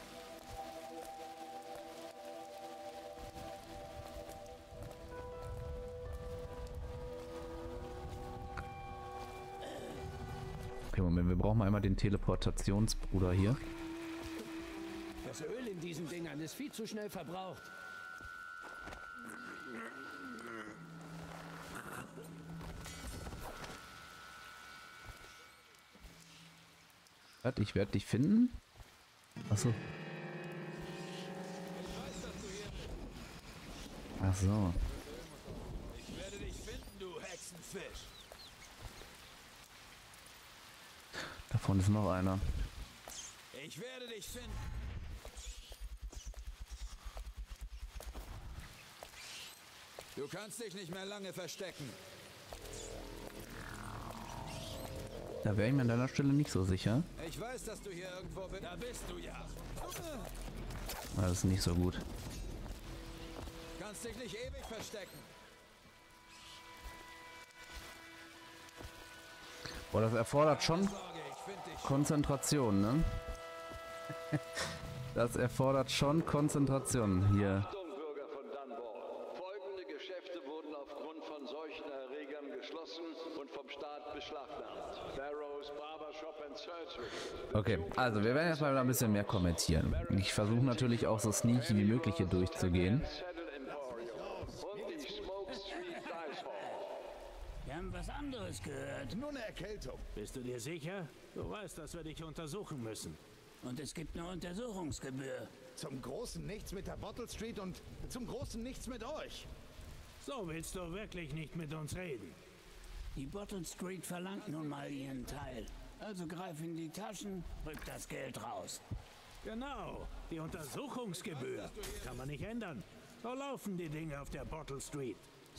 Okay, Moment, wir brauchen einmal den Teleportationsbruder hier. Das Öl in diesen Dingern ist viel zu schnell verbraucht. Ich werde dich finden. Achso. Ach so. Ich werde dich finden, du Hexenfisch. Da vorne ist noch einer. Ich werde dich finden. Du kannst dich nicht mehr lange verstecken. Da wäre ich mir an deiner Stelle nicht so sicher. Ich weiß, dass du hier irgendwo bist. Da bist du ja. Das ist nicht so gut. Kannst dich nicht ewig verstecken. Boah, das erfordert schon Konzentration, ne? Das erfordert schon Konzentration hier. Achtung, Bürger von Dunwall. Folgende Geschäfte wurden aufgrund von solchen Erregern geschlossen und vom Staat beschlagnahmt. Barrows Barbershop and Surgery. Okay, also wir werden jetzt mal ein bisschen mehr kommentieren. Ich versuche natürlich auch so sneaky wie möglich hier durchzugehen. Saddle Emporium und die Smoke Street Dice Hall. Wir haben was anderes gehört. Nur eine Erkältung. Bist du dir sicher? Du weißt, dass wir dich untersuchen müssen. Und es gibt eine Untersuchungsgebühr. Zum großen Nichts mit der Bottle Street und zum großen Nichts mit euch. So willst du wirklich nicht mit uns reden. Die Bottle Street verlangt nun mal ihren Teil. Also greif in die Taschen, rück das Geld raus. Genau, die Untersuchungsgebühr. Kann man nicht ändern. So laufen die Dinge auf der Bottle Street.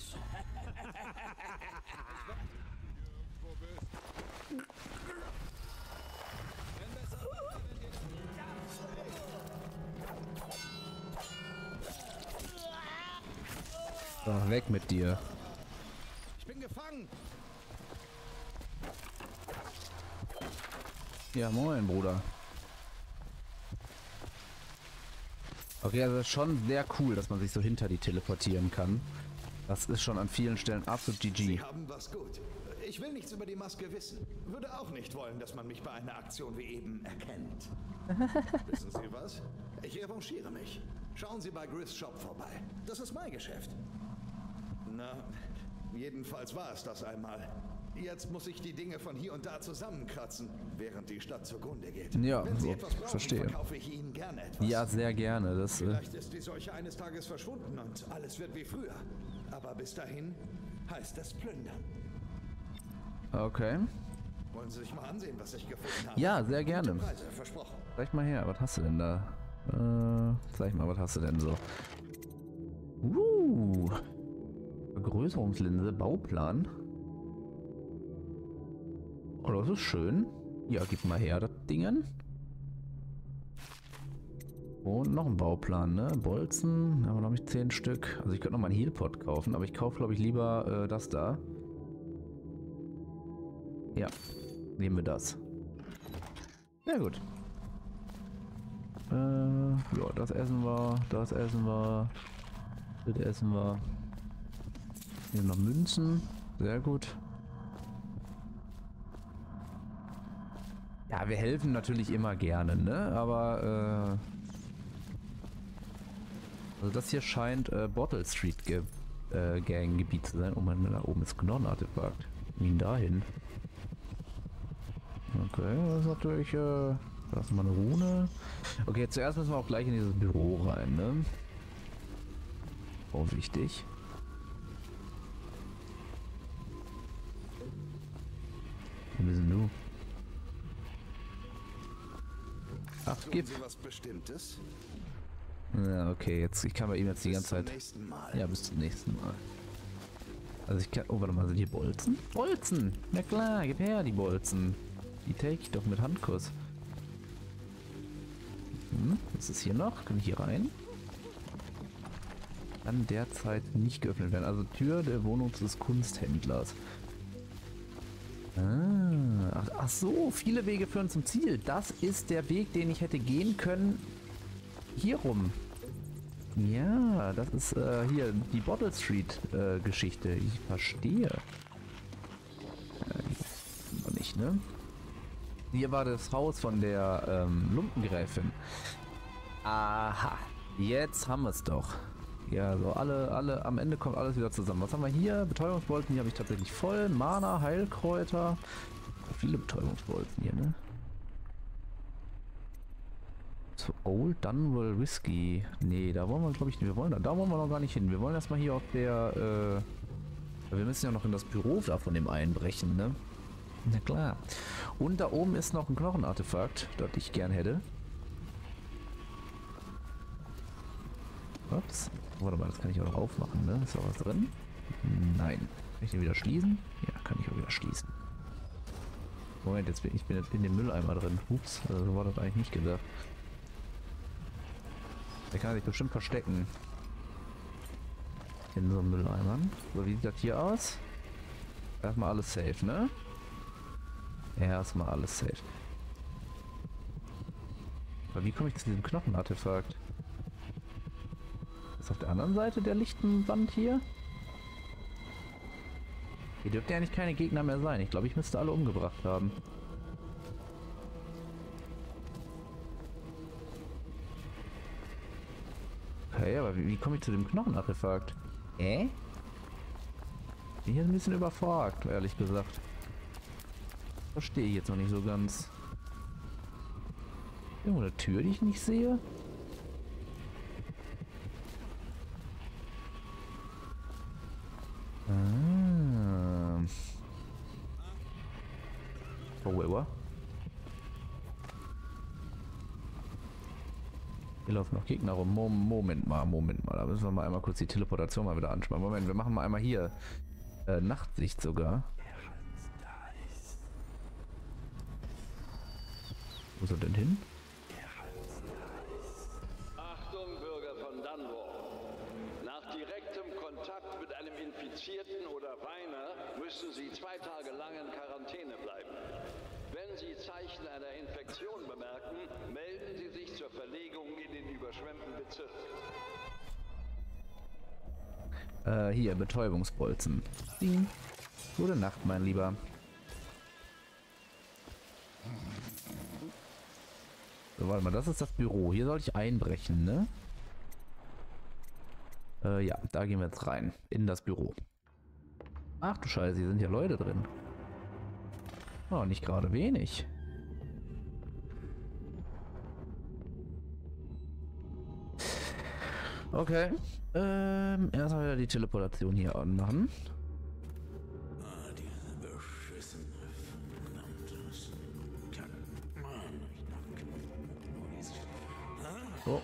So, weg mit dir. Ich bin gefangen. Ja, moin, Bruder. Okay, also das ist schon sehr cool, dass man sich so hinter die teleportieren kann. Das ist schon an vielen Stellen absolut GG. Sie haben was gut. Ich will nichts über die Maske wissen. Würde auch nicht wollen, dass man mich bei einer Aktion wie eben erkennt. Wissen Sie was? Ich revanchiere mich. Schauen Sie bei Griffs Shop vorbei. Das ist mein Geschäft. Na, jedenfalls war es das einmal. Jetzt muss ich die Dinge von hier und da zusammenkratzen, während die Stadt zugrunde geht. Ja, wenn Sie so, etwas brauchen, verstehe. verkaufe ich Ihnen gerne etwas. Ja, sehr gerne. Das, Vielleicht ist die Seuche eines Tages verschwunden und alles wird wie früher. Aber bis dahin heißt es plündern. okay. Wollen Sie sich mal ansehen, was ich gefunden habe? Ja, sehr gerne. Gute Preise, versprochen. Zeig mal her, was hast du denn da? Zeig mal, was hast du denn so? Vergrößerungslinse, Bauplan. Oh, das ist schön. Ja, gib mal her, das Dingen. Und noch ein Bauplan, ne? Bolzen, da haben wir noch nicht 10 Stück. Also ich könnte noch mal einen Healpot kaufen, aber ich kaufe, glaube ich, lieber das da. Ja, nehmen wir das. Ja gut. Ja, das essen wir, das essen wir, das essen wir. Hier noch Münzen, sehr gut. Ja, wir helfen natürlich immer gerne, ne? Aber also das hier scheint Bottle Street Gang Gebiet zu sein. Oh Mann, da oben ist Knochenartefakt. Wie ihn dahin? Okay, das ist natürlich, da ist mal eine Rune. Okay, zuerst müssen wir auch gleich in dieses Büro rein, ne? Oh, wichtig. Wo bist denn du? Ach, gib. Sie was Bestimmtes? Ja, okay, jetzt, ich kann bei ihm jetzt die ganze Zeit. Bis zum nächsten Mal. Ja, bis zum nächsten Mal. Also ich kann. Oh, warte mal, sind hier Bolzen? Bolzen! Na klar, gib her die Bolzen. Die take ich doch mit Handkuss. Was ist hier noch? Kann ich hier rein? Kann derzeit nicht geöffnet werden. Also Tür der Wohnung des Kunsthändlers. Ach so, viele Wege führen zum Ziel. Das ist der Weg, den ich hätte gehen können. Hier rum. Ja, das ist hier die Bottle Street Geschichte. Ich verstehe. Noch nicht, ne? Hier war das Haus von der Lumpengräfin. Aha, jetzt haben wir es doch. Ja, so alle, am Ende kommt alles wieder zusammen. Was haben wir hier? Betäubungsbolzen, die habe ich tatsächlich voll. Mana, Heilkräuter. Viele Betäubungsbolzen hier, ne? So, Old Dunwell Whisky. Nee, da wollen wir, glaube ich, da wollen wir noch gar nicht hin. Wir wollen erstmal hier auf der, wir müssen ja noch in das Büro da von dem einbrechen, ne? Na klar. Und da oben ist noch ein Knochenartefakt, das ich gern hätte. Ups. Warte mal, das kann ich auch noch aufmachen, ne? Ist da was drin? Nein. Kann ich den wieder schließen? Ja, kann ich auch wieder schließen. Moment, ich bin jetzt in dem Mülleimer drin. Ups, so war das eigentlich nicht gedacht. Der kann sich bestimmt verstecken. In so einem Mülleimern. So, wie sieht das hier aus? Erstmal alles safe, ne? Erstmal alles safe. Aber wie komme ich zu diesem Knochenartefakt? Ist auf der anderen Seite der lichten Wand hier? Hier dürfte ja eigentlich keine Gegner mehr sein. Ich glaube, ich müsste alle umgebracht haben. Okay, aber wie komme ich zu dem Knochenartefakt? Bin hier ein bisschen überfragt, ehrlich gesagt. Verstehe ich jetzt noch nicht so ganz. Irgendwo eine Tür, die ich nicht sehe? However. Hier laufen noch Gegner rum. Moment mal. Da müssen wir mal einmal kurz die Teleportation mal wieder anspannen. Moment, wir machen mal einmal hier Nachtsicht sogar. Wo ist er denn hin? Achtung, Bürger von Dunwall. Nach direktem Kontakt mit einem Infizierten oder Weiner müssen Sie 2 Tage lang in Quarantäne bleiben. Wenn Sie Zeichen einer Infektion bemerken, melden Sie sich zur Verlegung in den überschwemmten Bezirk. Hier, Betäubungsbolzen. Gute Nacht, mein Lieber. So, warte mal, das ist das Büro. Hier soll ich einbrechen, ne? Ja, da gehen wir jetzt rein. In das Büro. Ach du Scheiße, hier sind ja Leute drin. Oh, nicht gerade wenig. Okay. Erstmal wieder die Teleportation hier anmachen. So.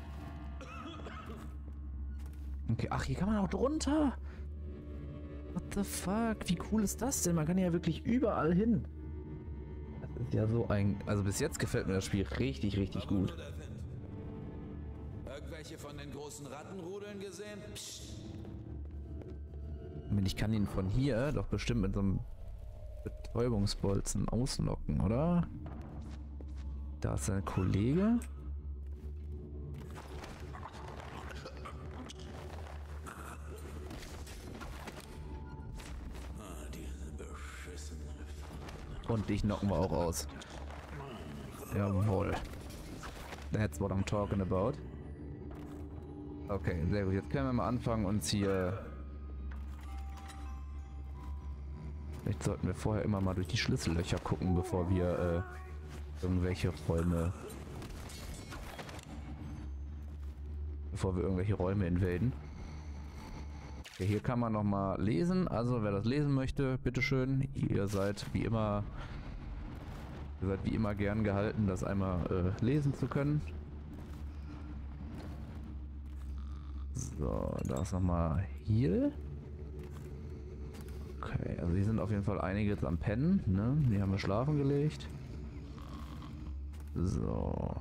Okay, ach, hier kann man auch drunter. What the fuck? Wie cool ist das denn? Man kann ja wirklich überall hin. Das ist ja so ein... Also bis jetzt gefällt mir das Spiel richtig, richtig gut. irgendwelche von den großen Rattenrudeln gesehen? Psst. Ich kann ihn von hier doch bestimmt mit so einem Betäubungsbolzen ausnocken, oder? Da ist sein Kollege. Und dich knocken wir auch aus. Jawohl. That's what I'm talking about. Okay, sehr gut. Jetzt können wir mal anfangen, uns hier... Vielleicht sollten wir vorher immer mal durch die Schlüssellöcher gucken, bevor wir irgendwelche Räume... Bevor wir irgendwelche Räume invaden. Okay, hier kann man nochmal lesen. Also wer das lesen möchte, bitteschön. Ihr seid wie immer gern gehalten, das einmal lesen zu können. So, da ist nochmal Heal. Okay, also hier sind auf jeden Fall einige jetzt am Pennen, ne? Die haben wir schlafen gelegt. So.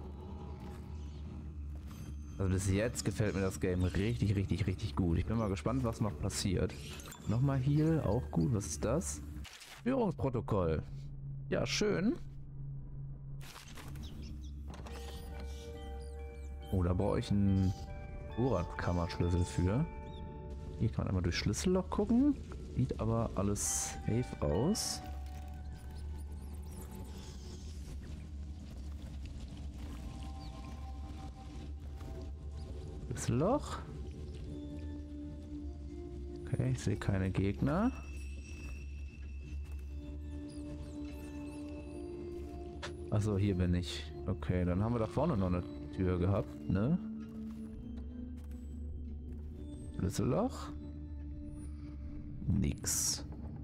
Also bis jetzt gefällt mir das Game richtig, richtig, richtig gut. Ich bin mal gespannt, was noch passiert. Nochmal Heal, auch gut. Was ist das? Führungsprotokoll. Ja, schön. Oh, da brauche ich einen Vorratskammerschlüssel für. Hier kann man einmal durch Schlüsselloch gucken. Sieht aber alles safe aus. Schlüsselloch. Okay, ich sehe keine Gegner. Achso, hier bin ich. Okay, dann haben wir da vorne noch eine Tür gehabt, ne? Schlüsselloch. Nix.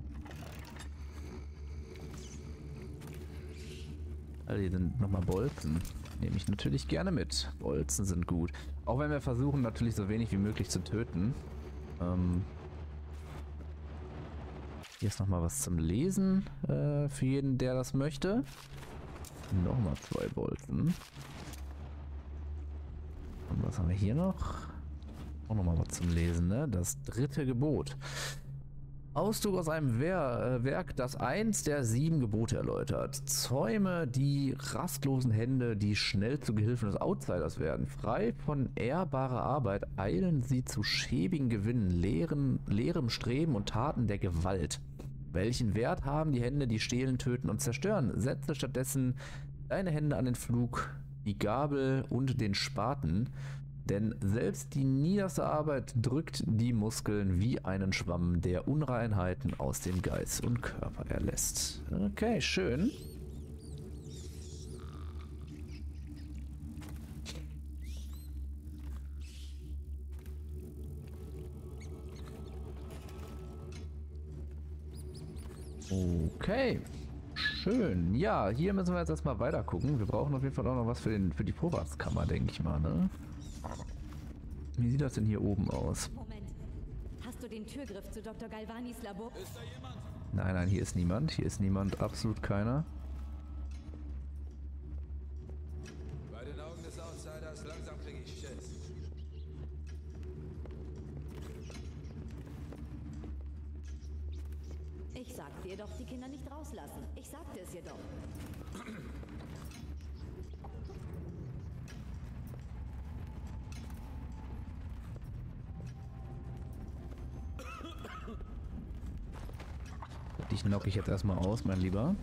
Also hier sind nochmal Bolzen. Nehme ich natürlich gerne mit. Bolzen sind gut. Auch wenn wir versuchen, natürlich so wenig wie möglich zu töten. Hier ist nochmal was zum Lesen für jeden, der das möchte. Nochmal 2 Bolzen. Und was haben wir hier noch? Auch nochmal was zum Lesen, ne? Das 3. Gebot. Auszug aus einem Werk, das eins der 7 Gebote erläutert. Zäume die rastlosen Hände, die schnell zu Gehilfen des Outsiders werden. Frei von ehrbarer Arbeit eilen sie zu schäbigen Gewinnen, leerem Streben und Taten der Gewalt. Welchen Wert haben die Hände, die stehlen, töten und zerstören? Setze stattdessen deine Hände an den Flug, die Gabel und den Spaten. Denn selbst die niederste Arbeit drückt die Muskeln wie einen Schwamm, der Unreinheiten aus dem Geist und Körper erlässt. Okay, schön. Okay, schön. Ja, hier müssen wir jetzt erstmal weiter gucken. Wir brauchen auf jeden Fall auch noch was für die Vorratskammer, denke ich mal, ne? Wie sieht das denn hier oben aus? Moment. Hast du den Türgriff zu Dr. Galvanis Labor? Ist da jemand? Nein, nein, hier ist niemand. Hier ist niemand, absolut keiner. Bei den Augen des Outsiders langsam kriege ich Schiss. Ich sagte dir doch, die Kinder nicht rauslassen. Ich sagte es ihr doch. Dich knocke ich jetzt erstmal aus, mein Lieber.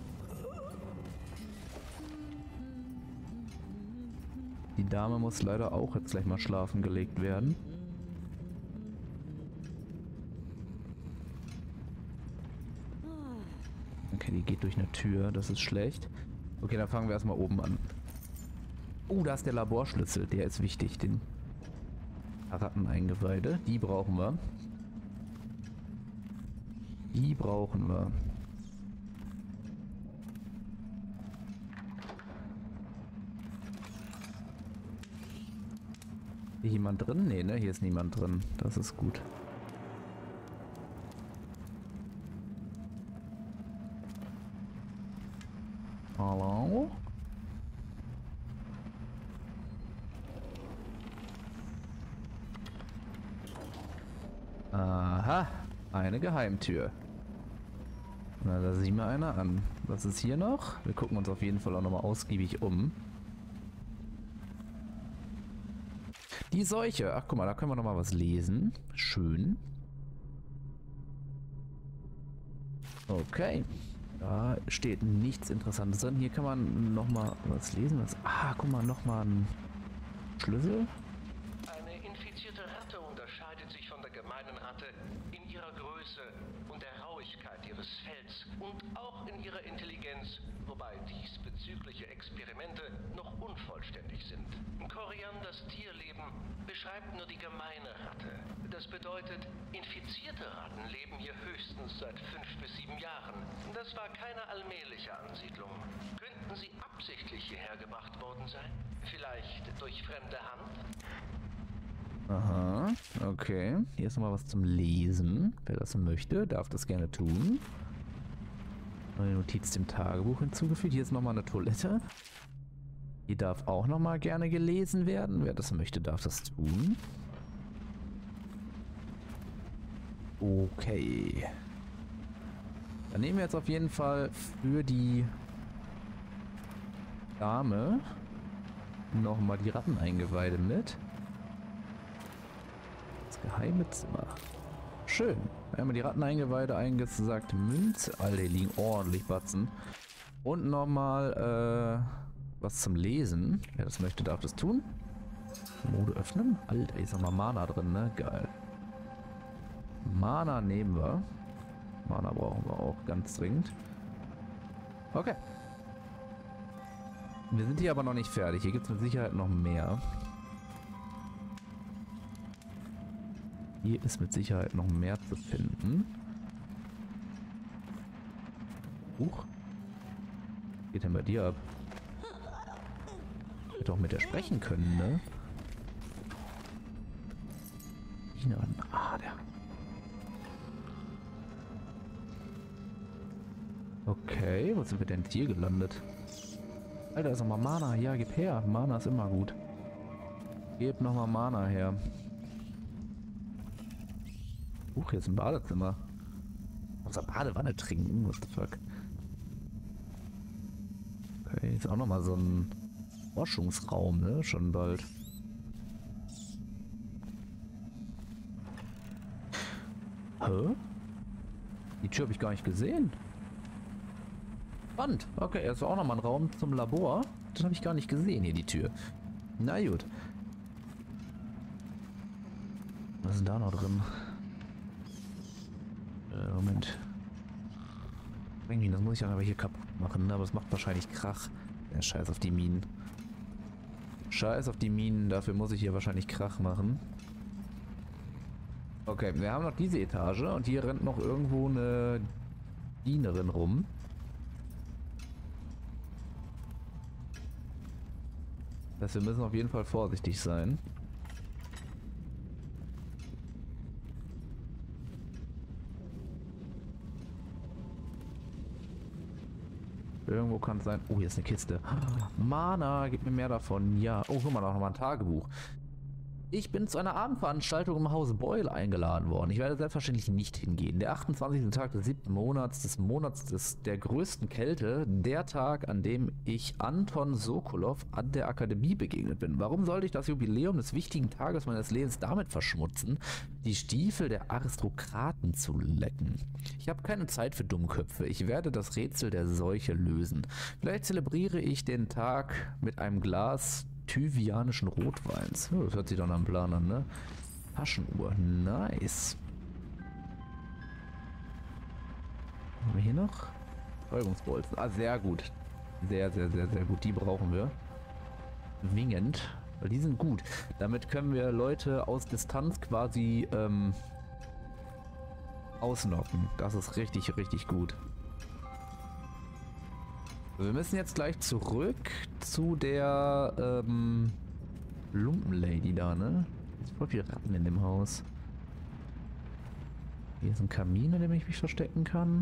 Die Dame muss leider auch jetzt gleich mal schlafen gelegt werden. Okay, die geht durch eine Tür, das ist schlecht. Okay, dann fangen wir erstmal oben an. Oh, da ist der Laborschlüssel, der ist wichtig. Den Ratteneingeweide, die brauchen wir. Die brauchen wir. Hier jemand drin? Nee, ne? Hier ist niemand drin. Das ist gut. Hallo? Aha, eine Geheimtür. Na, da sehen wir einer an. Was ist hier noch? Wir gucken uns auf jeden Fall auch nochmal ausgiebig um. Die Seuche. Ach, guck mal, da können wir nochmal was lesen. Schön. Okay. Da steht nichts Interessantes drin. Hier kann man nochmal was lesen. Guck mal, nochmal ein Schlüssel. Eine infizierte Ratte unterscheidet sich von der gemeinen Ratte in ihrer Größe und der Rauigkeit ihres Fells und auch in ihrer Intelligenz, wobei diesbezügliche Experimente noch unvollständig sind. Korianders Tierleben beschreibt nur die gemeine Ratte. Das bedeutet, infizierte Ratten leben hier höchstens seit 5 bis 7 Jahren. Das war keine allmähliche Ansiedlung. Könnten sie absichtlich hierher gebracht worden sein? Vielleicht durch fremde Hand? Aha, okay. Hier ist nochmal was zum Lesen. Wer das möchte, darf das gerne tun. Eine Notiz dem Tagebuch hinzugefügt. Hier ist nochmal eine Toilette. Die darf auch nochmal gerne gelesen werden. Wer das möchte, darf das tun. Okay. Dann nehmen wir jetzt auf jeden Fall für die Dame nochmal die Ratteneingeweide mit. Das geheime Zimmer. Schön. Einmal die Ratteneingeweide eingesackt. Münze. Alter, die liegen ordentlich Batzen. Und nochmal was zum Lesen. Wer das möchte, darf das tun. Mode öffnen. Alter, ist noch mal Mana drin, ne? Geil. Mana nehmen wir. Mana brauchen wir auch ganz dringend. Okay. Wir sind hier aber noch nicht fertig. Hier gibt es mit Sicherheit noch mehr. Hier ist mit Sicherheit noch mehr zu finden. Huch. Was geht denn bei dir ab? Ich hätte auch mit der sprechen können, ne? Der. Okay, wo sind wir denn hier gelandet? Alter, ist nochmal Mana. Ja, gib her. Mana ist immer gut. Gib nochmal Mana her. Hier ist ein Badezimmer. Aus der Badewanne trinken. What the fuck? Okay, ist auch nochmal so ein Forschungsraum, ne? Schon bald. Hä? Die Tür habe ich gar nicht gesehen. Spannend. Okay, jetzt auch nochmal ein Raum zum Labor. Das habe ich gar nicht gesehen, hier die Tür. Na gut. Was ist denn da noch drin? Moment. Das muss ich dann aber hier kaputt machen, aber es macht wahrscheinlich Krach. Ja, scheiß auf die Minen. Scheiß auf die Minen, dafür muss ich hier wahrscheinlich Krach machen. Okay, wir haben noch diese Etage und hier rennt noch irgendwo eine Dienerin rum. Das heißt, wir müssen auf jeden Fall vorsichtig sein. Irgendwo kann es sein. Oh, hier ist eine Kiste. Mana, gib mir mehr davon. Ja. Oh, guck mal, noch mal ein Tagebuch. Ich bin zu einer Abendveranstaltung im Haus Boyle eingeladen worden. Ich werde selbstverständlich nicht hingehen. Der 28. Tag des 7. Monats der größten Kälte, der Tag, an dem ich Anton Sokolov an der Akademie begegnet bin. Warum sollte ich das Jubiläum des wichtigen Tages meines Lebens damit verschmutzen, die Stiefel der Aristokraten zu lecken? Ich habe keine Zeit für Dummköpfe. Ich werde das Rätsel der Seuche lösen. Vielleicht zelebriere ich den Tag mit einem Glas Thyvianischen Rotweins. Oh, das hört sich doch nach einem Plan an, ne? Taschenuhr. Nice. Haben wir hier noch? Betäubungsbolzen. Ah, sehr gut. Sehr, sehr, sehr, sehr gut. Die brauchen wir. Zwingend. Weil die sind gut. Damit können wir Leute aus Distanz quasi ausnocken. Das ist richtig, richtig gut. Wir müssen jetzt gleich zurück zu der Lumpenlady da, ne? Es sind voll viele Ratten in dem Haus. Hier ist ein Kamin, in dem ich mich verstecken kann.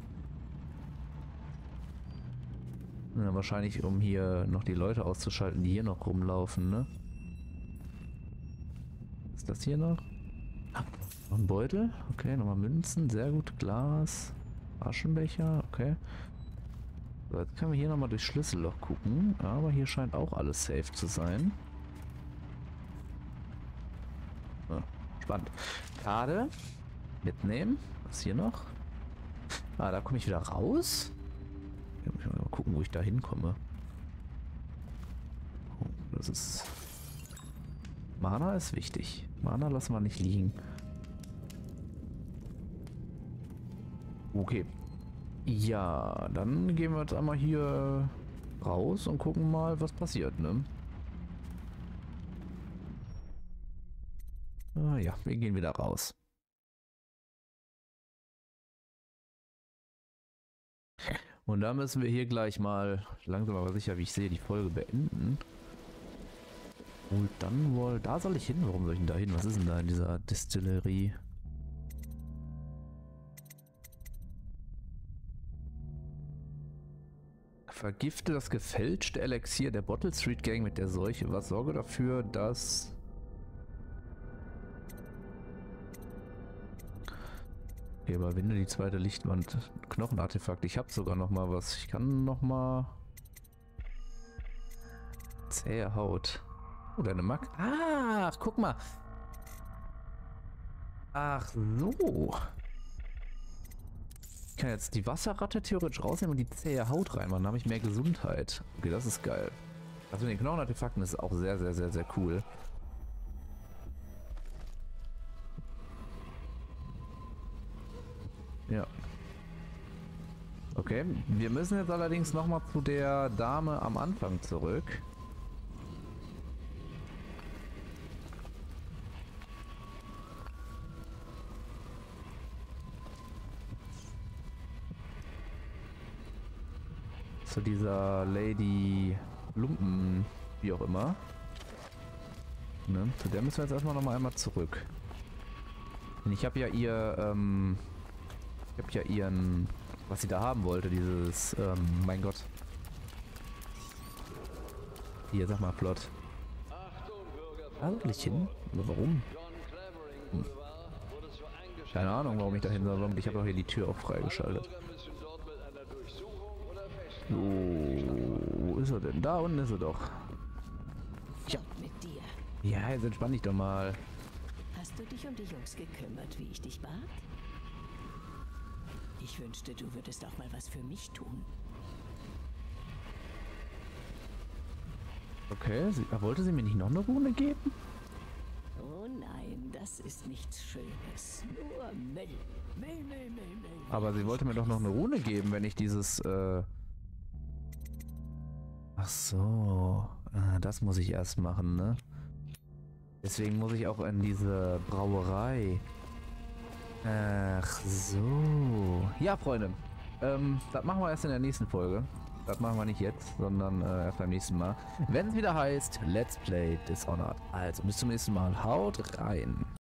Ja, wahrscheinlich, um hier noch die Leute auszuschalten, die hier noch rumlaufen, ne? Ist das hier noch? Ah, Noch ein Beutel. Okay, nochmal Münzen. Sehr gut. Glas. Aschenbecher. Okay. So, jetzt können wir hier nochmal durchs Schlüsselloch gucken. Aber hier scheint auch alles safe zu sein. Ja, spannend. Karte. Mitnehmen. Was ist hier noch? Ah, da komme ich wieder raus. Ja, muss ich mal gucken, wo ich da hinkomme. Oh, das ist... Mana ist wichtig. Mana lassen wir nicht liegen. Okay. Ja, dann gehen wir jetzt einmal hier raus und gucken mal, was passiert, ne? Ah ja, wir gehen wieder raus. Und da müssen wir hier gleich mal langsam aber sicher, wie ich sehe, die Folge beenden. Und dann wohl... Da soll ich hin? Warum soll ich denn da hin? Was ist denn da in dieser Distillerie? Vergifte das gefälschte Elixier der Bottle Street Gang mit der Seuche. Was sorge dafür, dass... Okay, überwinde die zweite Lichtwand. Knochenartefakt. Ich habe sogar noch mal was. Ich kann noch mal... Zähe Haut. Oh, deine Mack. Ach, guck mal. Ach so. Ich kann jetzt die Wasserratte theoretisch rausnehmen und die zähe Haut reinmachen. Dann habe ich mehr Gesundheit. Okay, das ist geil. Also mit den Knochenartefakten ist auch sehr, sehr, sehr, sehr cool. Ja. Okay, wir müssen jetzt allerdings nochmal zu der Dame am Anfang zurück. Zu dieser Lady Lumpen, wie auch immer. Ne? Zu der müssen wir jetzt erstmal noch einmal zurück. Und ich habe ja ihren, was sie da haben wollte, dieses, mein Gott. Hier, sag mal flott. Da soll ich hin? Aber warum? Hm. Keine Ahnung, warum ich da hin soll. Ich habe doch hier die Tür auch freigeschaltet. So, wo ist er denn? Da unten ist er doch. Ja. Mit dir. Ja, jetzt entspann dich doch mal. Hast du dich um die Jungs gekümmert, wie ich dich bat? Ich wünschte, du würdest auch mal was für mich tun. Okay, wollte sie mir nicht noch eine Rune geben? Oh nein, das ist nichts Schönes. Nur Müll. Müll. Aber sie wollte mir doch noch eine Rune geben, wenn ich dieses, Ach so. Das muss ich erst machen, ne? Deswegen muss ich auch in diese Brauerei. Ach so. Ja, Freunde. Das machen wir erst in der nächsten Folge. Das machen wir nicht jetzt, sondern erst beim nächsten Mal. Wenn es wieder heißt, Let's Play Dishonored. Also, bis zum nächsten Mal. Haut rein.